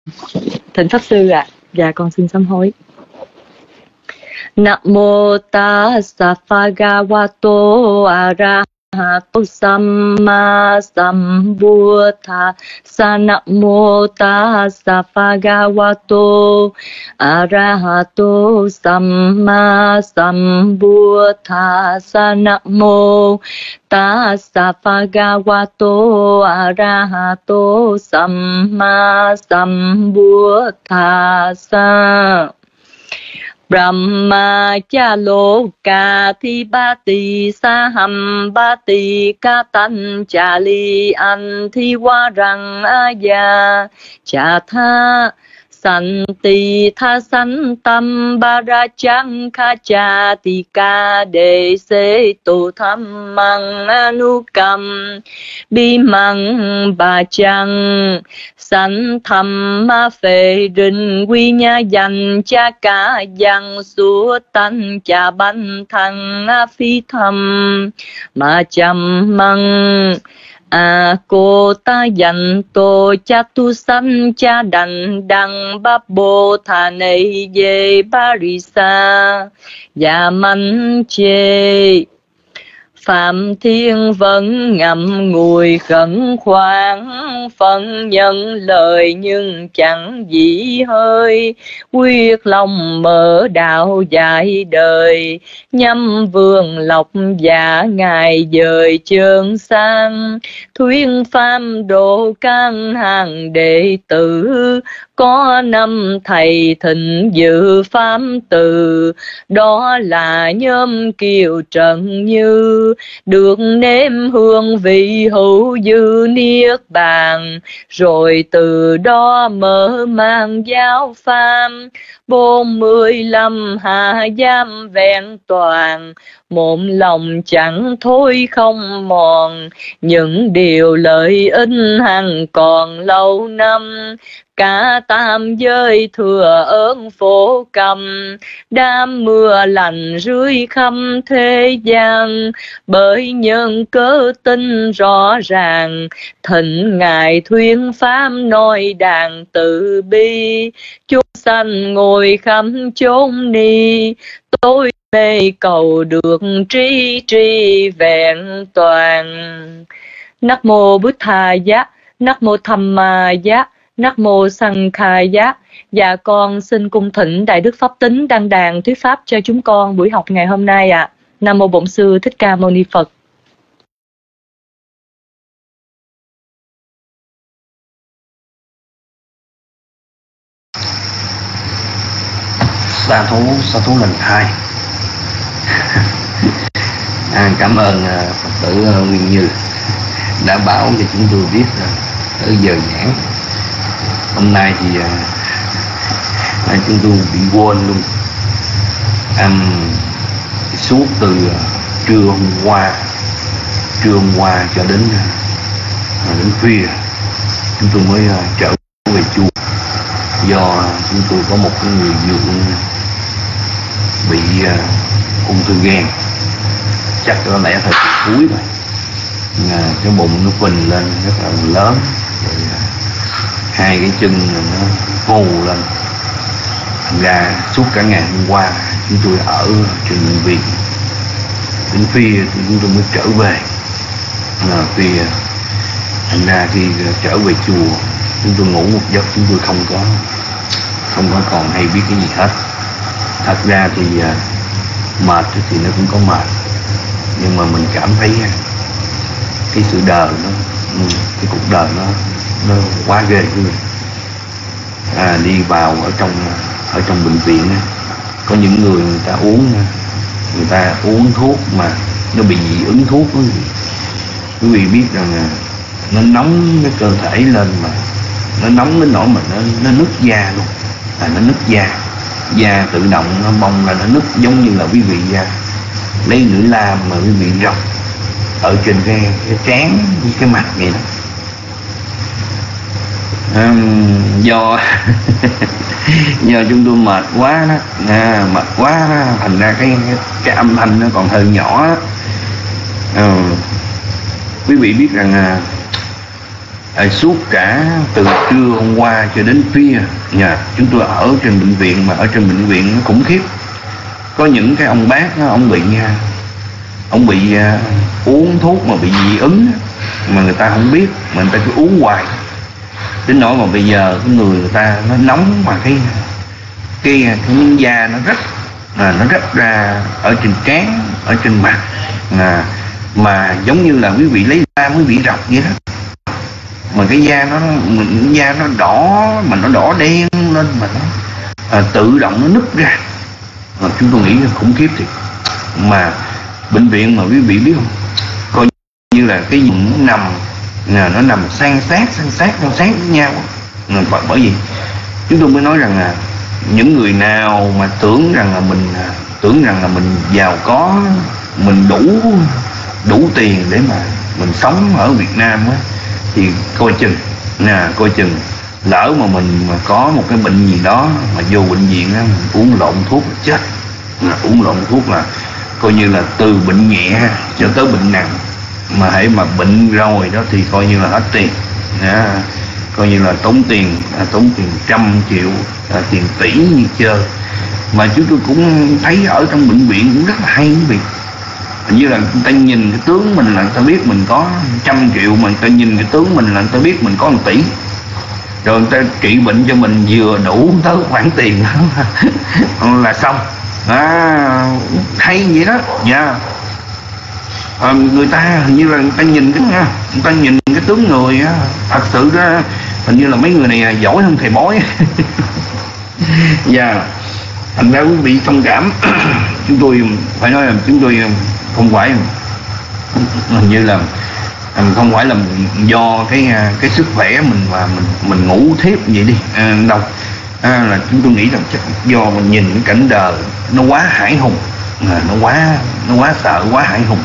Thỉnh Pháp Sư ạ. Dạ con xin sám hối. Namo tassa bhagavato arahato samma sambuddhassa. Namo tassa bhagavato arahato samma sambuddhassa. Namo tassa bhagavato arahato samma sambuddhassa. Brahma cha lô ca thi ba tỳ sa hầm ba tỳ ca tăng cha li an thi wa răng a ya cha tha san tỳ tha san tâm ba ra chăng kha cha tỳ ca đề se tu tham măng anu kam bi măng ba chăng san tham ma phê rình quy nha dành cha ca dằng xua tăng cha bánh thăng phi thầm ma chăm măng cô ta dành tô cha tu sanh cha đành đăng bắp bồ thà này về Parisa và manh chê Phạm Thiên vẫn ngậm ngùi khẩn khoản phân nhân lời nhưng chẳng dĩ hơi quyết lòng mở đạo dạy đời nhâm vương lộc giả ngài dời chơn sang thuyên phàm độ can hàng đệ tử có năm thầy thịnh dự pháp từ đó là nhóm Kiều Trần Như được nếm hương vị hữu dư niết bàn rồi từ đó mở mang giáo pháp 45 hạ giam vẹn toàn một lòng chẳng thôi không mòn những điều lợi ích hằng còn lâu năm cả tam giới thừa ơn phổ cầm đám mưa lành rưới khắp thế gian bởi nhân cớ tin rõ ràng thịnh ngài thuyên pháp nói đàn từ bi chúng sanh ngồi khắp chốn ni tôi mê cầu được trí tri vẹn toàn. Nắc mô Bụt Thà Giá, Nắc mô Tham Ma Giá, Nắc mô Sanh Kha Giá. Dạ con xin cung thỉnh Đại Đức Pháp Tính đăng đàn thuyết pháp cho chúng con buổi học ngày hôm nay ạ. Nam mô Bổn Sư Thích Ca Mâu Ni Phật. Sa thú lần 2. Cảm ơn Phật tử Nguyên Như đã báo cho chúng tôi biết tới giờ giảng. Hôm nay thì chúng tôi bị quên luôn. Suốt từ trưa hôm qua cho đến khuya chúng tôi mới trở về chùa, do chúng tôi có một cái người dượng bị ung thư gan, chắc có lẽ thời kỳ cuối rồi. Cái bụng nó phình lên rất là lớn, rồi hai cái chân nó phù lên. Thành ra suốt cả ngày hôm qua chúng tôi ở trên bệnh viện, đến khuya thì chúng tôi mới trở về. Khuya thành ra khi trở về chùa chúng tôi ngủ một giấc, chúng tôi không có còn hay biết cái gì hết. Thật ra thì mệt thì nó cũng có mệt, nhưng mà mình cảm thấy cái sự đời cái cuộc đời nó quá ghê của mình. Đi vào ở trong bệnh viện có những người ta uống thuốc mà nó bị dị ứng thuốc đó. Quý vị biết rằng nó nóng cái cơ thể lên, mà nó nóng đến nỗi mà nó nứt da luôn, nó nứt da tự động nó bong ra, nó nứt giống như là quý vị lấy lưỡi lam mà quý vị rọc ở trên cái trán với cái mặt vậy đó. Do chúng tôi mệt quá đó, thành ra cái âm thanh nó còn hơi nhỏ. Quý vị biết rằng suốt cả từ trưa hôm qua cho đến khuya chúng tôi ở trên bệnh viện, mà ở trên bệnh viện nó khủng khiếp. Có những cái ông bác đó, ông bị uống thuốc mà bị dị ứng mà người ta không biết, mà người ta cứ uống hoài, đến nỗi mà bây giờ cái người ta nó nóng, mà cái miếng da nó rách ra ở trên trán, ở trên mặt, mà giống như là quý vị lấy da mới bị rọc vậy đó. Mà cái da nó đỏ, mà nó đỏ đen lên, mà nó tự động nó nứt ra. Mà chúng tôi nghĩ là khủng khiếp thiệt. Mà bệnh viện mà quý vị biết không, coi như là cái vùng nó nằm san sát với nhau. Bởi vì chúng tôi mới nói rằng là những người nào mà tưởng rằng là mình giàu có, mình đủ tiền để mà mình sống ở Việt Nam á, thì coi chừng lỡ mà mình mà có một cái bệnh gì đó mà vô bệnh viện á, uống lộn thuốc là chết. Uống lộn thuốc là coi như là từ bệnh nhẹ cho tới bệnh nặng, mà hãy mà bệnh rồi đó thì coi như là hết tiền, coi như là tốn tiền trăm triệu, tiền tỷ như chơi. Mà chúng tôi cũng thấy ở trong bệnh viện cũng rất là hay quý vị. Hình như là người ta nhìn cái tướng mình là người ta biết mình có 100 triệu, mà người ta nhìn cái tướng mình là người ta biết mình có 1 tỷ. Rồi người ta trị bệnh cho mình vừa đủ tới khoản tiền là xong. Hay vậy đó nha. Người ta hình như là người ta nhìn cái tướng người á, thật sự đó, hình như là mấy người này giỏi hơn thầy bói. Thành ra quý vị thông cảm. Chúng tôi phải nói là chúng tôi không phải, hình như là không phải là do cái sức khỏe mình và mình ngủ thiếp vậy đi đâu, là chúng tôi nghĩ rằng chắc do mình nhìn cái cảnh đời nó quá hãi hùng, nó quá sợ, quá hãi hùng.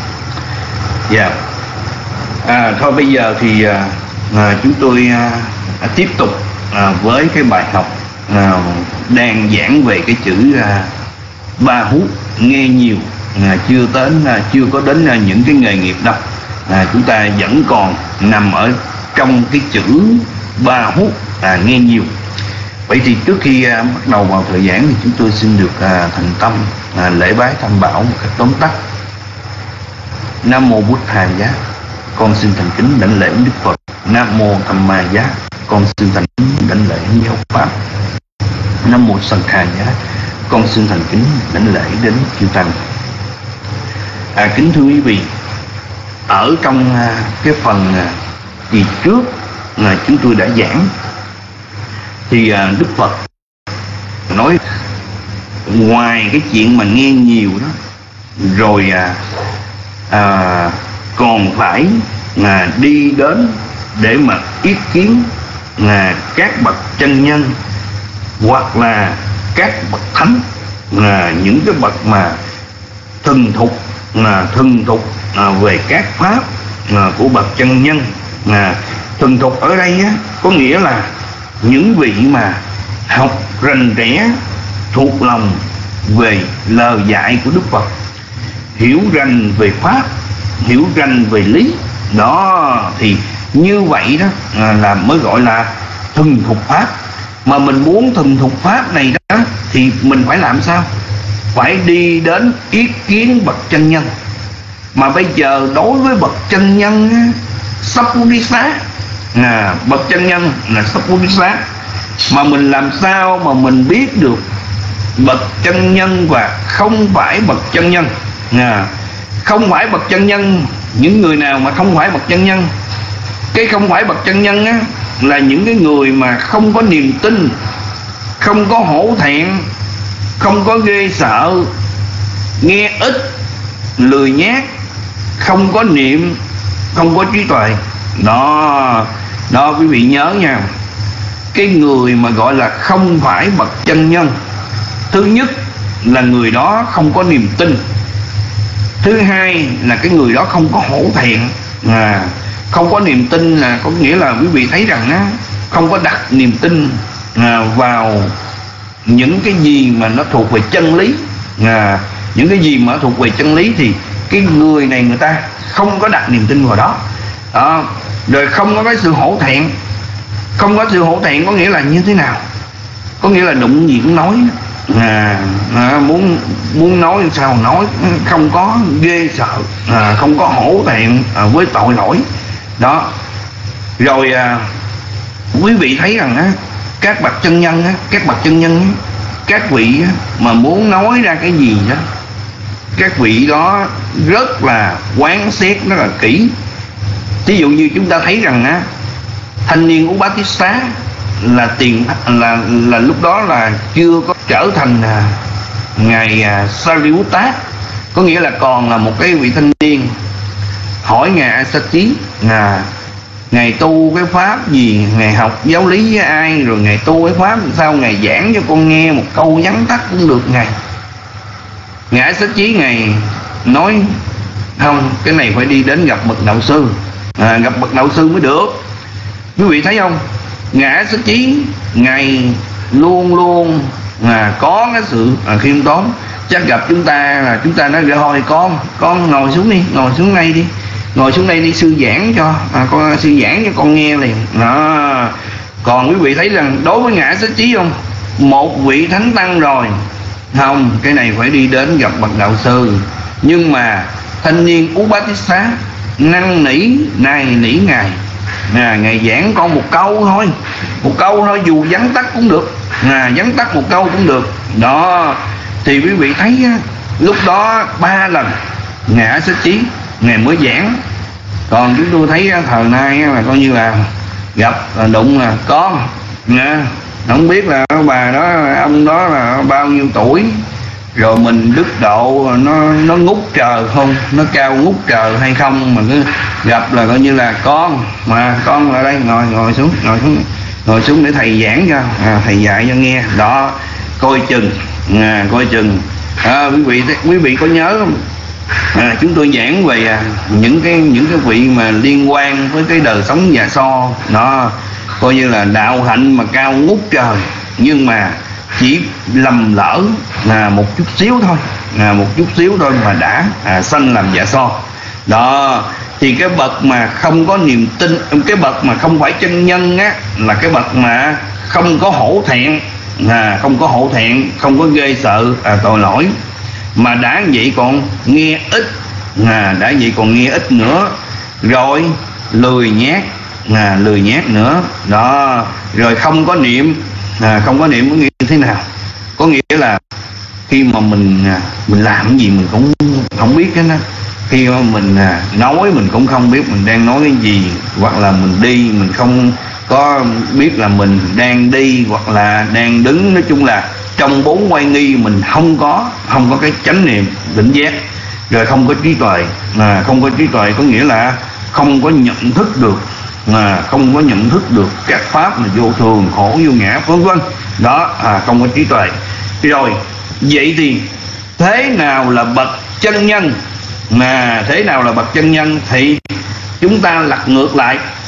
Thôi bây giờ thì chúng tôi tiếp tục với cái bài học đang giảng về cái chữ ba hút, nghe nhiều, chưa có đến những cái nghề nghiệp đâu. Chúng ta vẫn còn nằm ở trong cái chữ ba hút, nghe nhiều. Vậy thì trước khi bắt đầu vào thời giảng thì chúng tôi xin được thành tâm lễ bái Tam Bảo một cách tóm tắt. Nam mô Bụt Thầy Giá, con xin thành kính đảnh lễ Đức Phật. Nam mô Tham Ma Giá, con xin thành kính đảnh lễ Giáo Pháp. Nam mô Sanh Khai Giá, con xin thành kính đảnh lễ đến chư tăng. Kính thưa quý vị, ở trong cái phần kỳ trước chúng tôi đã giảng thì Đức Phật nói ngoài cái chuyện mà nghe nhiều đó rồi còn phải đi đến để mà ý kiến các bậc chân nhân hoặc là các bậc thánh, những cái bậc mà thuần thục về các pháp của bậc chân nhân. Thuần thục ở đây á, có nghĩa là những vị mà học rành rẽ, thuộc lòng về lời dạy của Đức Phật, hiểu rành về pháp, hiểu rành về lý đó, thì như vậy đó là mới gọi là thuần thục pháp. Mà mình muốn thuần thục pháp này đó thì mình phải làm sao? Phải đi đến ý kiến bậc chân nhân. Mà bây giờ đối với bậc chân nhân á, Sappurisa, bậc chân nhân là Sappurisa, mà mình làm sao mà mình biết được bậc chân nhân và không phải bậc chân nhân? Không phải bậc chân nhân, những người nào mà không phải bậc chân nhân? Cái không phải bậc chân nhân á, là những cái người mà không có niềm tin, không có hổ thẹn, không có ghê sợ, nghe ít, lười nhác, không có niệm, không có trí tuệ. Đó quý vị nhớ nha. Cái người mà gọi là không phải bậc chân nhân, thứ nhất là người đó không có niềm tin. Thứ hai là cái người đó không có hổ thẹn. Không có niềm tin là có nghĩa là quý vị thấy rằng á, không có đặt niềm tin vào những cái gì mà nó thuộc về chân lý. Những cái gì mà thuộc về chân lý thì cái người này người ta không có đặt niềm tin vào đó. Rồi không có cái sự hổ thẹn. Không có sự hổ thẹn có nghĩa là như thế nào? Có nghĩa là đụng gì cũng nói, muốn nói sao nói, không có ghê sợ, không có hổ thẹn với tội lỗi đó. Rồi quý vị thấy rằng á, các bậc chân nhân á, các vị á, mà muốn nói ra cái gì đó, các vị đó rất là quán xét rất là kỹ. Ví dụ như chúng ta thấy rằng á, thanh niên Upatissa là lúc đó là chưa có trở thành ngài Sariputta, có nghĩa là còn là một cái vị thanh niên. Hỏi ngài Assachi ngài tu cái pháp gì, ngài học giáo lý với ai, rồi ngài tu cái pháp sao, ngài giảng cho con nghe một câu vắn tắt cũng được. Ngài Assachi ngài nói không, cái này phải đi đến gặp bậc đạo sư, gặp bậc đạo sư mới được. Quý vị thấy không, ngài Assachi ngài luôn luôn có cái sự khiêm tốn. Chắc gặp chúng ta là chúng ta nói thôi con ngồi xuống đi, ngồi xuống đây đi, sư giảng cho sư giảng cho con nghe liền đó. Còn quý vị thấy rằng đối với ngài Assachi không, một vị thánh tăng rồi, không, cái này phải đi đến gặp bậc đạo sư. Nhưng mà thanh niên Upatissa năn nỉ ngài, ngài giảng con một câu thôi, dù vắn tắt cũng được, vắn tắt một câu cũng được đó. Thì quý vị thấy lúc đó 3 lần ngài Assachi ngài mới giảng. Còn chúng tôi thấy thời nay là coi như là gặp là đụng là con, không biết là bà đó, ông đó là bao nhiêu tuổi, rồi mình đức độ nó ngút trời không, nó cao ngút trời hay không, mà cứ gặp là coi như là con, mà con lại đây ngồi xuống để thầy giảng cho, thầy dạy cho nghe đó. Coi chừng quý vị có nhớ không? Chúng tôi giảng về những cái vị mà liên quan với cái đời sống già so đó, coi như là đạo hạnh mà cao ngút trời, nhưng mà chỉ lầm lỡ là một chút xíu thôi mà đã sanh làm dạ so đó. Thì cái bậc mà không có niềm tin, cái bậc mà không phải chân nhân á, là cái bậc mà không có hổ thẹn, không có ghê sợ tội lỗi, mà đã vậy còn nghe ít, nữa, rồi lười nhát nữa đó. Rồi không có niệm có nghĩa như thế nào? Có nghĩa là khi mà mình làm cái gì mình cũng không biết hết á. Khi mà mình nói mình cũng không biết mình đang nói cái gì, hoặc là mình đi mình không có biết là mình đang đi hoặc là đang đứng. Nói chung là trong 4 oai nghi mình không có cái chánh niệm tỉnh giác, rồi không có trí tuệ. Không có trí tuệ có nghĩa là không có nhận thức được các pháp là vô thường, khổ, vô ngã, vân vân đó, không có trí tuệ. Rồi vậy thì thế nào là bậc chân nhân? Thế nào là bậc chân nhân? Thì chúng ta lật ngược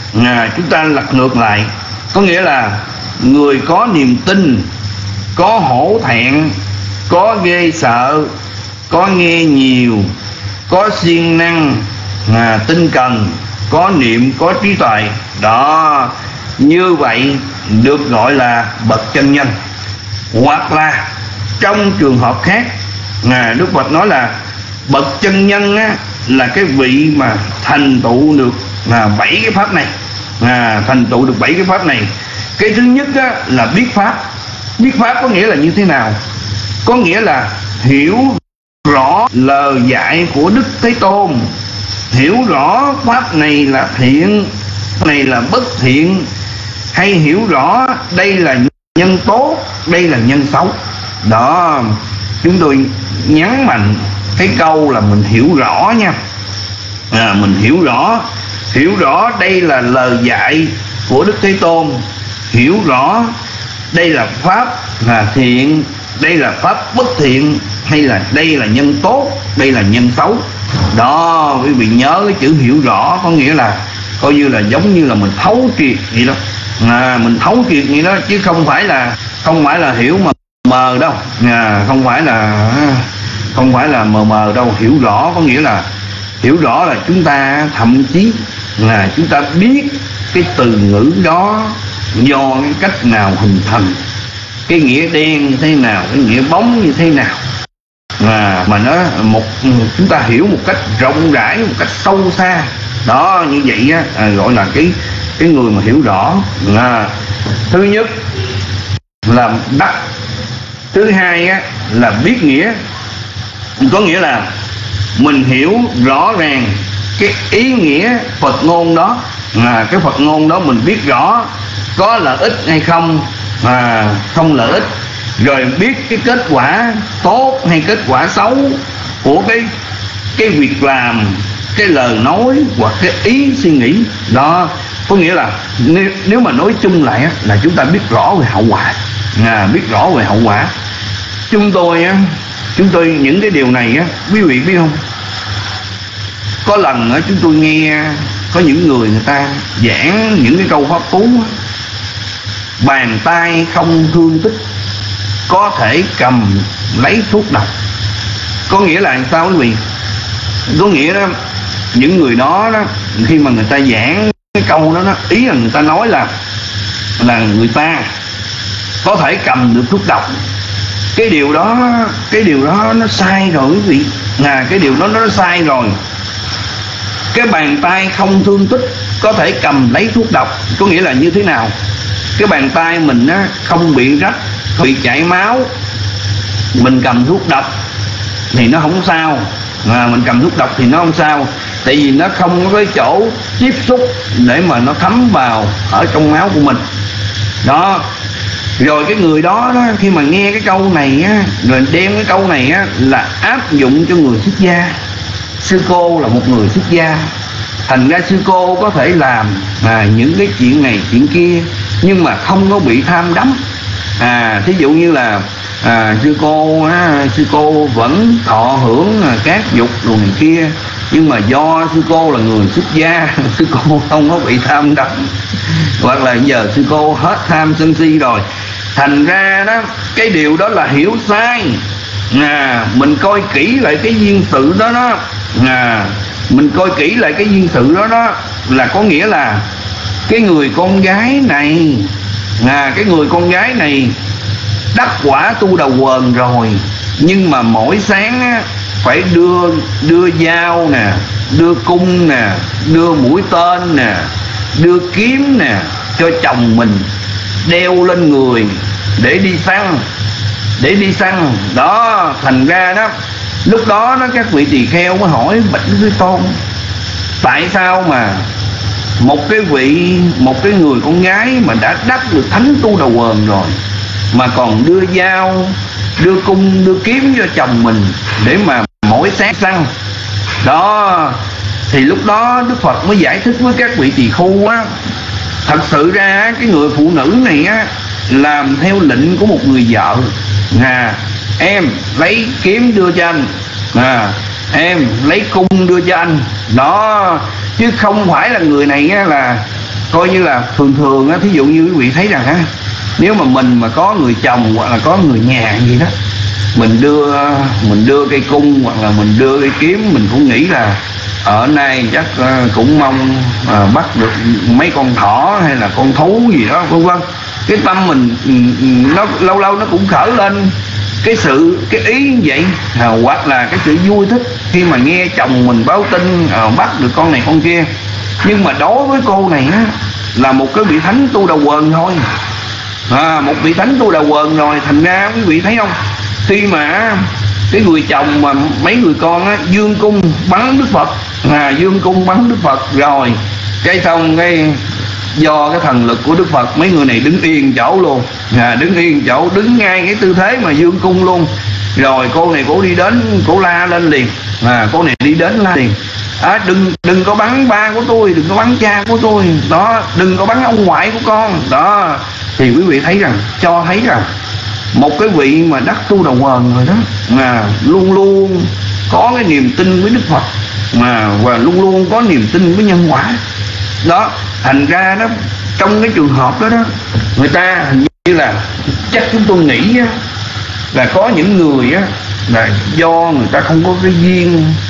lại, có nghĩa là người có niềm tin, có hổ thẹn, có ghê sợ, có nghe nhiều, có siêng năng, tinh cần, có niệm, có trí tuệ đó. Như vậy được gọi là bậc chân nhân. Hoặc là trong trường hợp khác, Đức Phật nói là bậc chân nhân á, là cái vị mà thành tựu được 7 cái pháp này. Thành tựu được 7 cái pháp này. Cái thứ nhất á, là biết pháp. Biết pháp có nghĩa là như thế nào? Có nghĩa là hiểu rõ lời dạy của Đức Thế Tôn, hiểu rõ pháp này là thiện, pháp này là bất thiện, hay hiểu rõ đây là nhân tốt, đây là nhân xấu đó. Chúng tôi nhấn mạnh cái câu là mình hiểu rõ nha. Mình hiểu rõ đây là lời dạy của Đức Thế Tôn, hiểu rõ đây là pháp là thiện, đây là pháp bất thiện, hay là đây là nhân tốt, đây là nhân xấu đó. Quý vị nhớ cái chữ hiểu rõ có nghĩa là coi như là giống như là mình thấu triệt vậy đó. Mình thấu triệt vậy đó, chứ không phải là hiểu mà mờ đâu. Không phải là mờ đâu. Hiểu rõ có nghĩa là hiểu rõ là chúng ta thậm chí là chúng ta biết cái từ ngữ đó do cái cách nào hình thành, cái nghĩa đen như thế nào, cái nghĩa bóng như thế nào, mà nó chúng ta hiểu một cách rộng rãi, một cách sâu xa đó. Như vậy á, gọi là cái người mà hiểu rõ. Thứ nhất là đắc, thứ hai á, là biết nghĩa. Có nghĩa là mình hiểu rõ ràng cái ý nghĩa Phật ngôn đó, cái Phật ngôn đó mình biết rõ có lợi ích hay không, không lợi ích, rồi biết cái kết quả tốt hay kết quả xấu của cái việc làm, cái lời nói hoặc cái ý suy nghĩ đó. Có nghĩa là nếu mà nói chung lại á, là chúng ta biết rõ về hậu quả, biết rõ về hậu quả. Chúng tôi những cái điều này á, quý vị biết không, có lần á, chúng tôi nghe có những người ta giảng những cái câu pháp cú á, bàn tay không thương tích có thể cầm lấy thuốc độc. Có nghĩa là sao quý vị? Có nghĩa đó, những người đó khi mà người ta giảng cái câu đó, ý là người ta nói là người ta có thể cầm được thuốc độc. Cái điều đó nó sai rồi quý vị. Cái điều đó nó sai rồi. Cái bàn tay không thương tích có thể cầm lấy thuốc độc có nghĩa là như thế nào? Cái bàn tay mình á, không bị rách, không bị chảy máu, mình cầm thuốc độc thì nó không sao. Mình cầm thuốc độc thì nó không sao, tại vì nó không có cái chỗ tiếp xúc để mà nó thấm vào ở trong máu của mình đó. Rồi cái người đó khi mà nghe cái câu này á, rồi đem cái câu này á là áp dụng cho người xuất gia. Sư cô là một người xuất gia, thành ra sư cô có thể làm những cái chuyện này chuyện kia nhưng mà không có bị tham đắm. Thí dụ như là sư cô vẫn thọ hưởng các dục đồ này kia, nhưng mà do sư cô là người xuất gia, sư cô không có bị tham đắm, hoặc là giờ sư cô hết tham sân si rồi, thành ra đó cái điều đó là hiểu sai. Mình coi kỹ lại cái duyên sự đó mình coi kỹ lại cái duyên sự đó là có nghĩa là cái người con gái này đắc quả tu đầu quần rồi, nhưng mà mỗi sáng á, phải đưa dao nè, đưa cung nè, đưa mũi tên nè, đưa kiếm nè cho chồng mình đeo lên người để đi săn đó. Thành ra đó lúc đó các vị tỳ kheo mới hỏi bạch Đức Thế Tôn, tại sao mà một cái người con gái mà đã đắc được thánh tu đầu quần rồi mà còn đưa dao, đưa cung, đưa kiếm cho chồng mình để mà mỗi sáng săn đó? Thì lúc đó Đức Phật mới giải thích với các vị tỳ khu á, thật sự ra cái người phụ nữ này á làm theo lệnh của một người vợ. Em lấy kiếm đưa cho anh, em lấy cung đưa cho anh đó, chứ không phải là người này á là coi như là thường á. Thí dụ như quý vị thấy rằng á, nếu mà mình mà có người chồng hoặc là có người nhà gì đó, mình đưa cây cung hoặc là mình đưa cây kiếm, mình cũng nghĩ là ở nay chắc cũng mong bắt được mấy con thỏ hay là con thú gì đó vân vân. Cái tâm mình nó lâu lâu nó cũng khởi lên cái ý như vậy, hoặc là cái sự vui thích khi mà nghe chồng mình báo tin bắt được con này con kia. Nhưng mà đối với cô này á, là một cái vị thánh tu đầu quần thôi, một vị thánh tu đầu quần rồi. Thành ra quý vị thấy không, khi mà cái người chồng mà mấy người con á dương cung bắn Đức Phật, dương cung bắn Đức Phật rồi cái xong cái do cái thần lực của Đức Phật, mấy người này đứng yên chỗ luôn, đứng yên chỗ, đứng ngay cái tư thế mà dương cung luôn. Rồi cô này cổ đi đến, cổ la lên liền, cô này đi đến la liền, đừng có bắn ba của tôi, đừng có bắn cha của tôi đó, đừng có bắn ông ngoại của con đó. Thì quý vị thấy rằng, cho thấy rằng một cái vị mà đắc tu đầu quần rồi đó, luôn luôn có cái niềm tin với Đức Phật, và luôn luôn có niềm tin với nhân quả đó. Thành ra đó, trong cái trường hợp đó người ta hình như là chắc chúng tôi nghĩ là có những người á, là do người ta không có cái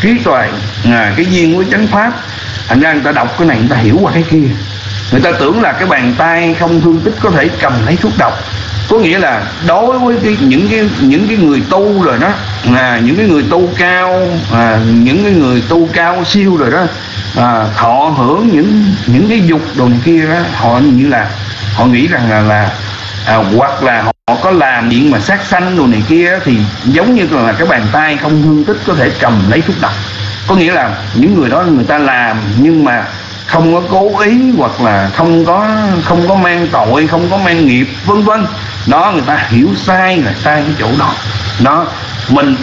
trí tuệ, cái duyên với chánh pháp. Thành ra người ta đọc cái này người ta hiểu qua cái kia. Người ta tưởng là cái bàn tay không thương tích có thể cầm lấy thuốc độc. Có nghĩa là đối với những cái người tu rồi đó, những cái người tu cao, những cái người tu cao siêu rồi đó, thọ hưởng những cái dục đồ này kia đó, họ như là họ nghĩ rằng là hoặc là họ có làm chuyện mà sát sanh đồ này kia thì giống như là cái bàn tay không thương tích có thể cầm lấy thuốc độc. Có nghĩa là những người đó người ta làm nhưng mà không có cố ý, hoặc là không có mang tội, không có mang nghiệp, vân vân. Đó, người ta hiểu sai là sai cái chỗ đó. Đó, mình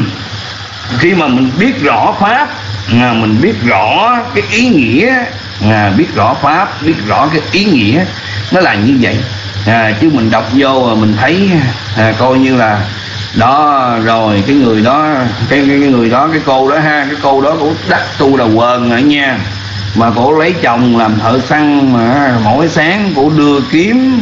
khi mà mình biết rõ pháp, mình biết rõ cái ý nghĩa, biết rõ pháp, biết rõ cái ý nghĩa nó là như vậy. Chứ mình đọc vô mình thấy coi như là đó rồi cái người đó, cái người đó, cái cô đó ha, cái cô đó cũng đắc tu đầu quần nữa nha, mà cổ lấy chồng làm thợ săn, mà mỗi sáng cổ đưa kiếm,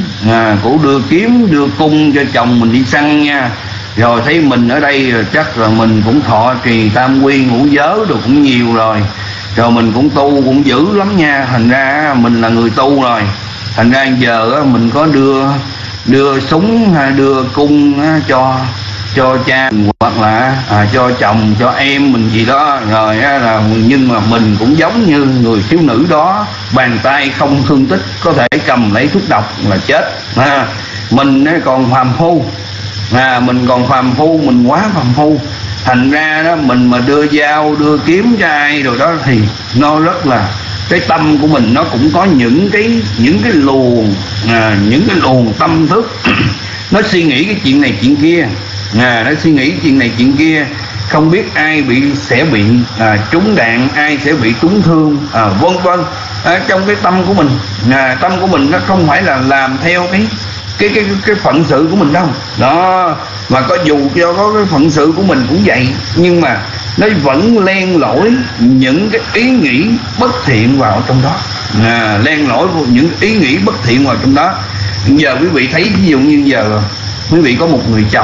đưa cung cho chồng mình đi săn nha. Rồi thấy mình ở đây rồi chắc là mình cũng thọ trì tam quy ngũ giới đồ cũng nhiều rồi mình cũng tu cũng dữ lắm nha. Thành ra mình là người tu rồi, thành ra giờ mình có đưa súng hay đưa cung cho cha hoặc là cho chồng, cho em mình gì đó rồi là, nhưng mà mình cũng giống như người thiếu nữ đó, bàn tay không thương tích có thể cầm lấy thuốc độc là chết. Mình còn phàm phu, mình còn phàm phu, mình quá phàm phu. Thành ra đó mình mà đưa dao đưa kiếm cho ai rồi đó thì nó rất là, cái tâm của mình nó cũng có những cái luồng, những cái luồng tâm thức nó suy nghĩ cái chuyện này chuyện kia, nó suy nghĩ chuyện này chuyện kia, không biết ai sẽ bị trúng đạn, ai sẽ bị trúng thương, vân vân. Trong cái tâm của mình, tâm của mình nó không phải là làm theo cái phận sự của mình đâu đó, mà có dù cho có cái phận sự của mình cũng vậy, nhưng mà nó vẫn len lỏi những cái ý nghĩ bất thiện vào trong đó, len lỏi những ý nghĩ bất thiện vào trong đó. Giờ quý vị thấy ví dụ như giờ quý vị có một người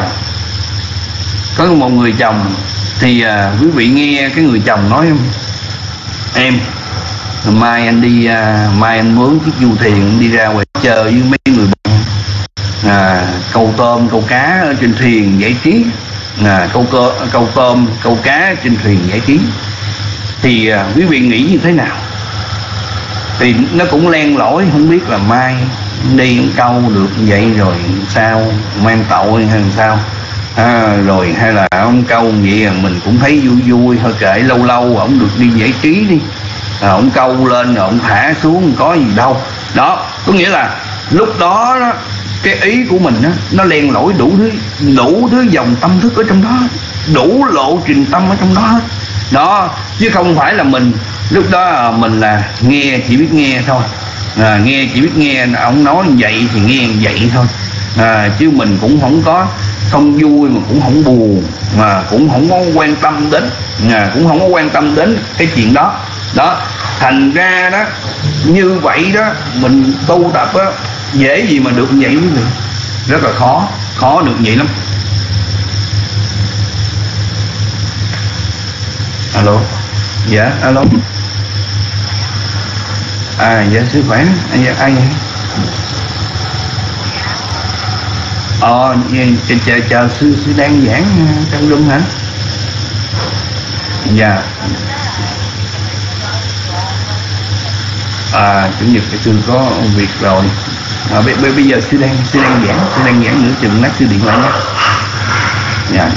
chồng, thì quý vị nghe cái người chồng nói: em mai anh đi, mai anh mướn chiếc du thuyền đi ra ngoài chơi với mấy người bạn, câu tôm câu cá ở trên thuyền giải trí, câu tôm câu cá trên thuyền giải trí. Thì quý vị nghĩ như thế nào? Thì nó cũng len lỏi, không biết là mai đi câu được vậy rồi sao, mang tội hay sao, rồi hay là ông câu vậy mình cũng thấy vui vui thôi, kệ lâu lâu ông được đi giải trí đi, ông câu lên rồi ông thả xuống không có gì đâu. Đó, có nghĩa là lúc đó cái ý của mình nó len lỏi đủ thứ dòng tâm thức ở trong đó, đủ lộ trình tâm ở trong đó. Đó, chứ không phải là mình lúc đó mình là nghe, chỉ biết nghe thôi, nghe chỉ biết nghe ông nói như vậy thì nghe như vậy thôi, chứ mình cũng không vui mà cũng không buồn, mà cũng không có quan tâm đến, cái chuyện đó. Đó, thành ra đó như vậy đó, mình tu tập á dễ gì mà được như vậy quý vị, rất là khó được vậy lắm. Alo, dạ alo, dạ sư khỏe, ai chờ sư đang giảng trong room hả? Dạ. Chủ nhật cái sư có việc rồi. Bây giờ sư đang giảng nữa, chừng lát sư điện lại nhé. Dạ.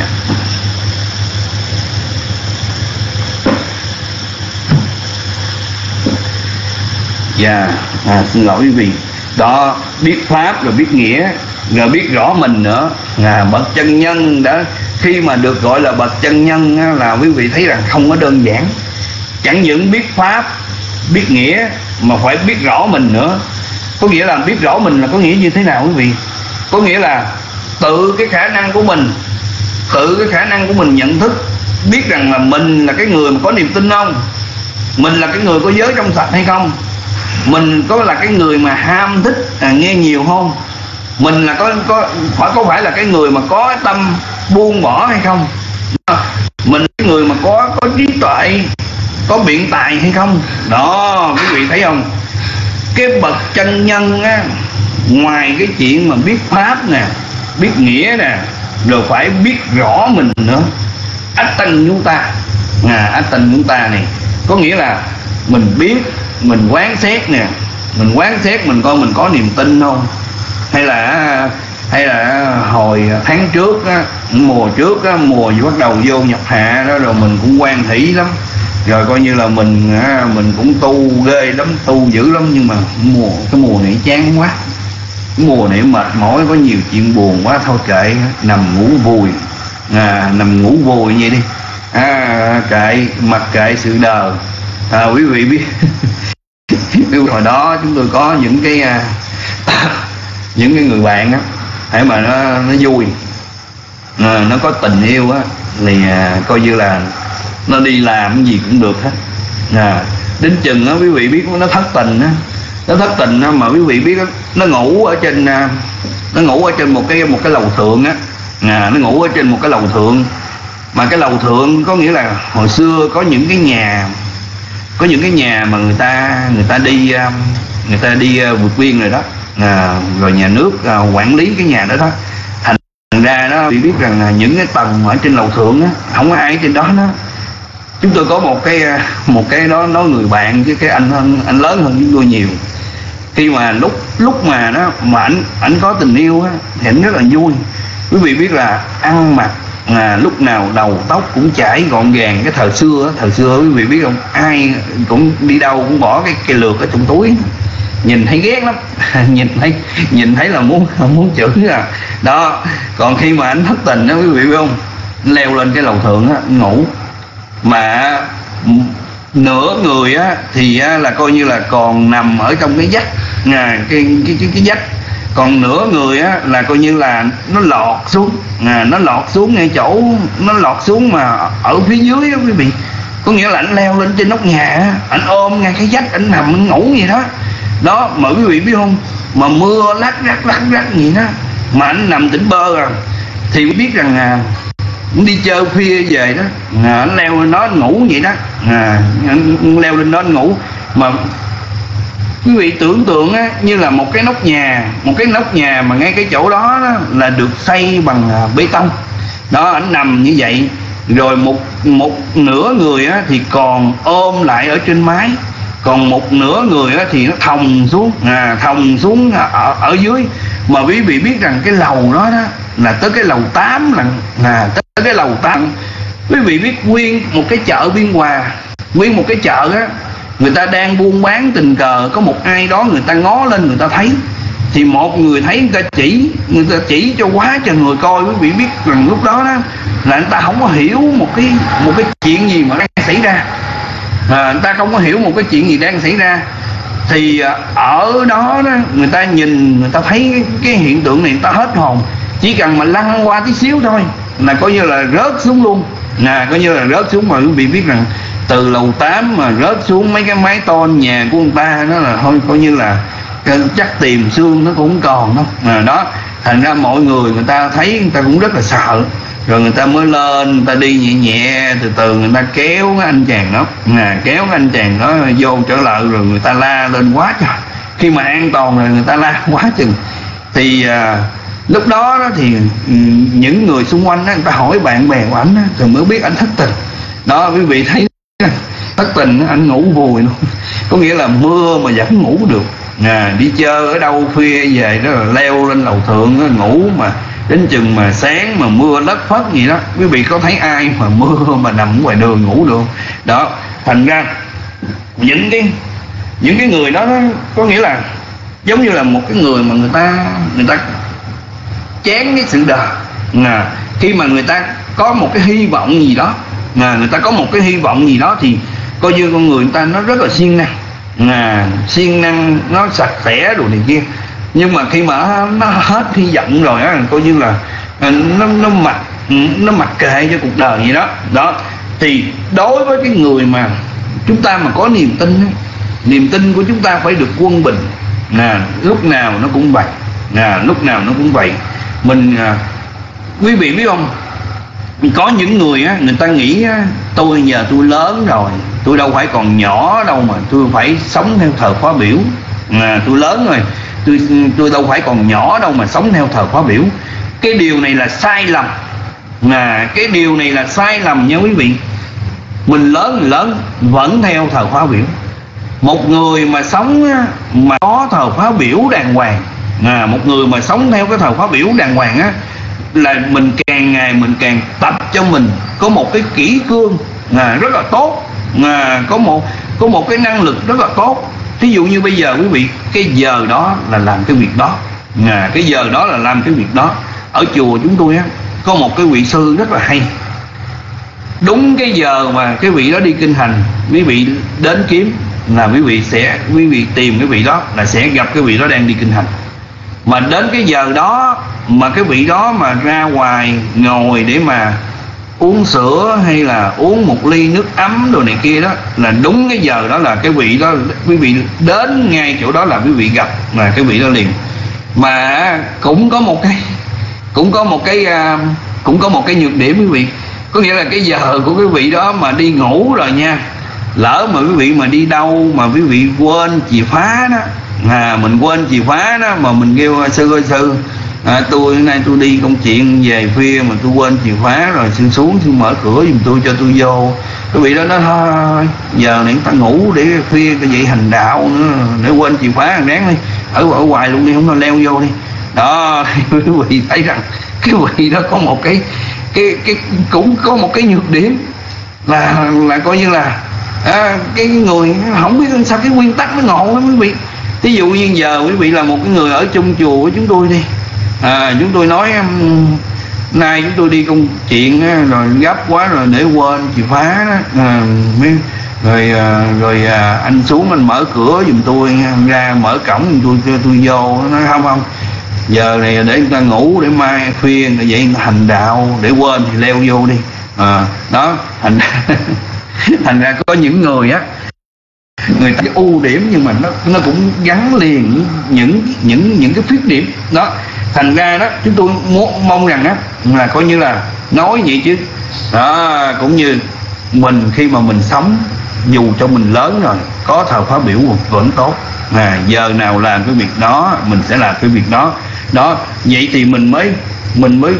Dạ, xin lỗi quý vị. Đó, biết pháp rồi biết nghĩa, rồi biết rõ mình nữa. Bậc chân nhân đã, khi mà được gọi là bậc chân nhân là quý vị thấy rằng không có đơn giản. Chẳng những biết pháp, biết nghĩa mà phải biết rõ mình nữa. Có nghĩa là biết rõ mình là có nghĩa như thế nào quý vị? Có nghĩa là tự cái khả năng của mình nhận thức, biết rằng là mình là cái người mà có niềm tin không? Mình là cái người có giới trong sạch hay không? Mình là cái người mà ham thích nghe nhiều không? Mình là có phải là cái người mà có tâm buông bỏ hay không? Mình cái người mà có trí tuệ, có biện tài hay không. Đó, quý vị thấy không? Cái bậc chân nhân á, ngoài cái chuyện mà biết pháp nè, biết nghĩa nè, rồi phải biết rõ mình nữa. Ách tăng chúng ta, ách tăng chúng ta này có nghĩa là mình biết, mình quán xét nè, mình quán xét mình coi mình có niềm tin không. Hay là hồi tháng trước á, mùa trước á, mùa gì bắt đầu vô nhập hạ đó, rồi mình cũng quan hỷ lắm, rồi coi như là mình cũng tu ghê lắm, tu dữ lắm. Nhưng mà cái mùa này chán quá, cái mùa này mệt mỏi, có nhiều chuyện buồn quá, thôi kệ, nằm ngủ vùi, nằm ngủ vùi vậy đi, kệ, mặc kệ sự đời. Quý vị biết hồi đó chúng tôi có những cái những cái người bạn á, hãy mà nó vui, nó có tình yêu á, thì coi như là nó đi làm cái gì cũng được hết. Đến chừng á, quý vị biết nó thất tình á, nó thất tình á, mà quý vị biết á, nó ngủ ở trên một cái lầu thượng á, nó ngủ ở trên một cái lầu thượng. Mà cái lầu thượng có nghĩa là hồi xưa có những cái nhà mà người ta đi vượt biên rồi đó, rồi nhà nước quản lý cái nhà đó đó. Thành ra đó, bị biết rằng là những cái tầng ở trên lầu thượng á, không có ai ở trên đó đó. Chúng tôi có một cái đó, nói người bạn chứ cái anh lớn hơn chúng tôi nhiều. Khi mà lúc mà đó mà ảnh có tình yêu á, thì ảnh rất là vui. Quý vị biết là ăn mặc lúc nào đầu tóc cũng chải gọn gàng. Cái thời xưa quý vị biết không, ai cũng đi đâu cũng bỏ cái lược ở trong túi, nhìn thấy ghét lắm. nhìn thấy là muốn chửi đó. Còn khi mà anh thất tình đó, quý vị biết không, leo lên cái lầu thượng á, ngủ mà nửa người á thì là coi như là còn nằm ở trong cái vách, cái vách, còn nửa người á là coi như là nó lọt xuống ngay chỗ, nó lọt xuống mà ở phía dưới đó quý vị. Có nghĩa là anh leo lên trên nóc nhà á, anh ôm ngay cái vách, anh nằm anh ngủ vậy đó. Đó, mà quý vị biết không, mà mưa lắc rắc gì đó, mà anh nằm tỉnh bơ rồi, thì biết rằng đi chơi khuya về đó, anh leo lên đó anh ngủ vậy đó, anh leo lên đó anh ngủ. Mà quý vị tưởng tượng á, như là một cái nóc nhà mà ngay cái chỗ đó, là được xây bằng bê tông đó. Anh nằm như vậy, rồi một nửa người á thì còn ôm lại ở trên mái, còn một nửa người á thì nó thòng xuống ở dưới. Mà quý vị biết rằng cái lầu đó là tới cái lầu 8 là tới cái lầu 8. Quý vị biết nguyên một cái chợ Biên Hòa, nguyên một cái chợ á, người ta đang buôn bán, tình cờ có một ai đó người ta ngó lên, người ta thấy, thì một người thấy người ta chỉ cho quá trời người coi. Quý vị biết rằng lúc đó là người ta không có hiểu một cái chuyện gì mà đang xảy ra, người ta không có hiểu một cái chuyện gì đang xảy ra. Thì ở đó người ta nhìn, người ta thấy cái hiện tượng này, người ta hết hồn. Chỉ cần mà lăn qua tí xíu thôi là coi như là rớt xuống luôn, coi như là rớt xuống. Mà quý vị biết rằng từ lầu 8 mà rớt xuống mấy cái mái tôn nhà của người ta, nó là thôi coi như là chắc tìm xương nó cũng không còn đâu. Đó, thành ra mọi người ta thấy, người ta cũng rất là sợ. Rồi người ta mới lên, người ta đi nhẹ nhẹ từ từ, người ta kéo cái anh chàng đó vô trở lại, rồi người ta la lên quá trời. Khi mà an toàn rồi người ta la quá chừng. Thì lúc đó thì những người xung quanh người ta hỏi bạn bè của ảnh thì mới biết ảnh thất tình. Đó, quý vị thấy thất tình anh ngủ vùi luôn, có nghĩa là mưa mà vẫn ngủ được. Đi chơi ở đâu khuya về đó là leo lên lầu thượng ngủ, mà đến chừng mà sáng mà mưa lất phất gì đó, quý vị có thấy ai mà mưa mà nằm ngoài đường ngủ được. Đó, thành ra những cái người đó có nghĩa là giống như là một cái người mà người ta chán cái sự đời. Khi mà người ta có một cái hy vọng gì đó, thì coi như con người ta nó rất là siêng năng, nó sạch sẽ đồ này kia. Nhưng mà khi mà nó hết hy vọng rồi á, coi như là nó mặc kệ cho cuộc đời vậy đó. Đó, thì đối với cái người mà chúng ta mà có niềm tin của chúng ta phải được quân bình, lúc nào nó cũng vậy, Mình quý vị biết không, Có những người á, người ta nghĩ á, tôi giờ tôi lớn rồi, tôi đâu phải còn nhỏ đâu mà tôi phải sống theo thờ khóa biểu. Tôi lớn rồi, tôi đâu phải còn nhỏ đâu mà sống theo thờ khóa biểu. Cái điều này là sai lầm. Cái điều này là sai lầm nha quý vị. Mình lớn vẫn theo thờ khóa biểu. Một người mà sống mà có thờ khóa biểu đàng hoàng, một người mà sống theo cái thờ khóa biểu đàng hoàng á, là mình càng ngày mình càng tập cho mình có một cái kỷ cương rất là tốt, có một cái năng lực rất là tốt. Thí dụ như bây giờ quý vị, cái giờ đó là làm cái việc đó, cái giờ đó là làm cái việc đó. Ở chùa chúng tôi á, có một cái vị sư rất là hay. Đúng cái giờ mà cái vị đó đi kinh hành, quý vị đến kiếm là quý vị tìm cái vị đó là sẽ gặp cái vị đó đang đi kinh hành. Mà đến cái giờ đó mà cái vị đó mà ra ngoài ngồi để mà uống sữa hay là uống một ly nước ấm đồ này kia đó, là đúng cái giờ đó là cái vị đó, quý vị đến ngay chỗ đó là quý vị gặp là cái vị đó liền. Mà cũng có một cái nhược điểm quý vị. Có nghĩa là cái giờ của quý vị đó mà đi ngủ rồi nha, lỡ mà quý vị mà đi đâu mà quý vị quên chìa khóa đó, mình quên chìa khóa đó, mà mình kêu sư ơi sư, tôi hôm nay tôi đi công chuyện về khuya mà tôi quên chìa khóa rồi, sư xuống sư mở cửa giùm tôi cho tôi vô. Quý vị đó nói thôi giờ này người ta ngủ để khuya cái vậy hành đạo nữa, để quên chìa khóa ráng đi ở ngoài luôn đi, không thôi leo vô đi. Đó quý vị thấy rằng cái vị đó có một cái cũng có một cái nhược điểm là coi như là cái người không biết sao cái nguyên tắc nó ngộ lắm quý vị. Ví dụ như giờ quý vị là một cái người ở chung chùa với chúng tôi đi, chúng tôi nói nay chúng tôi đi công chuyện rồi gấp quá rồi để quên chìa khóa đó, rồi anh xuống anh mở cửa giùm tôi, ra mở cổng giùm tôi vô. Nó nói không giờ này để người ta ngủ để mai khuya người dậy người ta hành đạo, để quên thì leo vô đi. Đó thành ra có những người á, người ta ưu điểm nhưng mà nó cũng gắn liền với những cái khuyết điểm đó. Thành ra đó chúng tôi mong rằng á là coi như là nói vậy chứ đó, cũng như mình khi mà mình sống dù cho mình lớn rồi có thờ khóa biểu vẫn tốt, giờ nào làm cái việc đó mình sẽ làm cái việc đó. Đó, vậy thì mình mới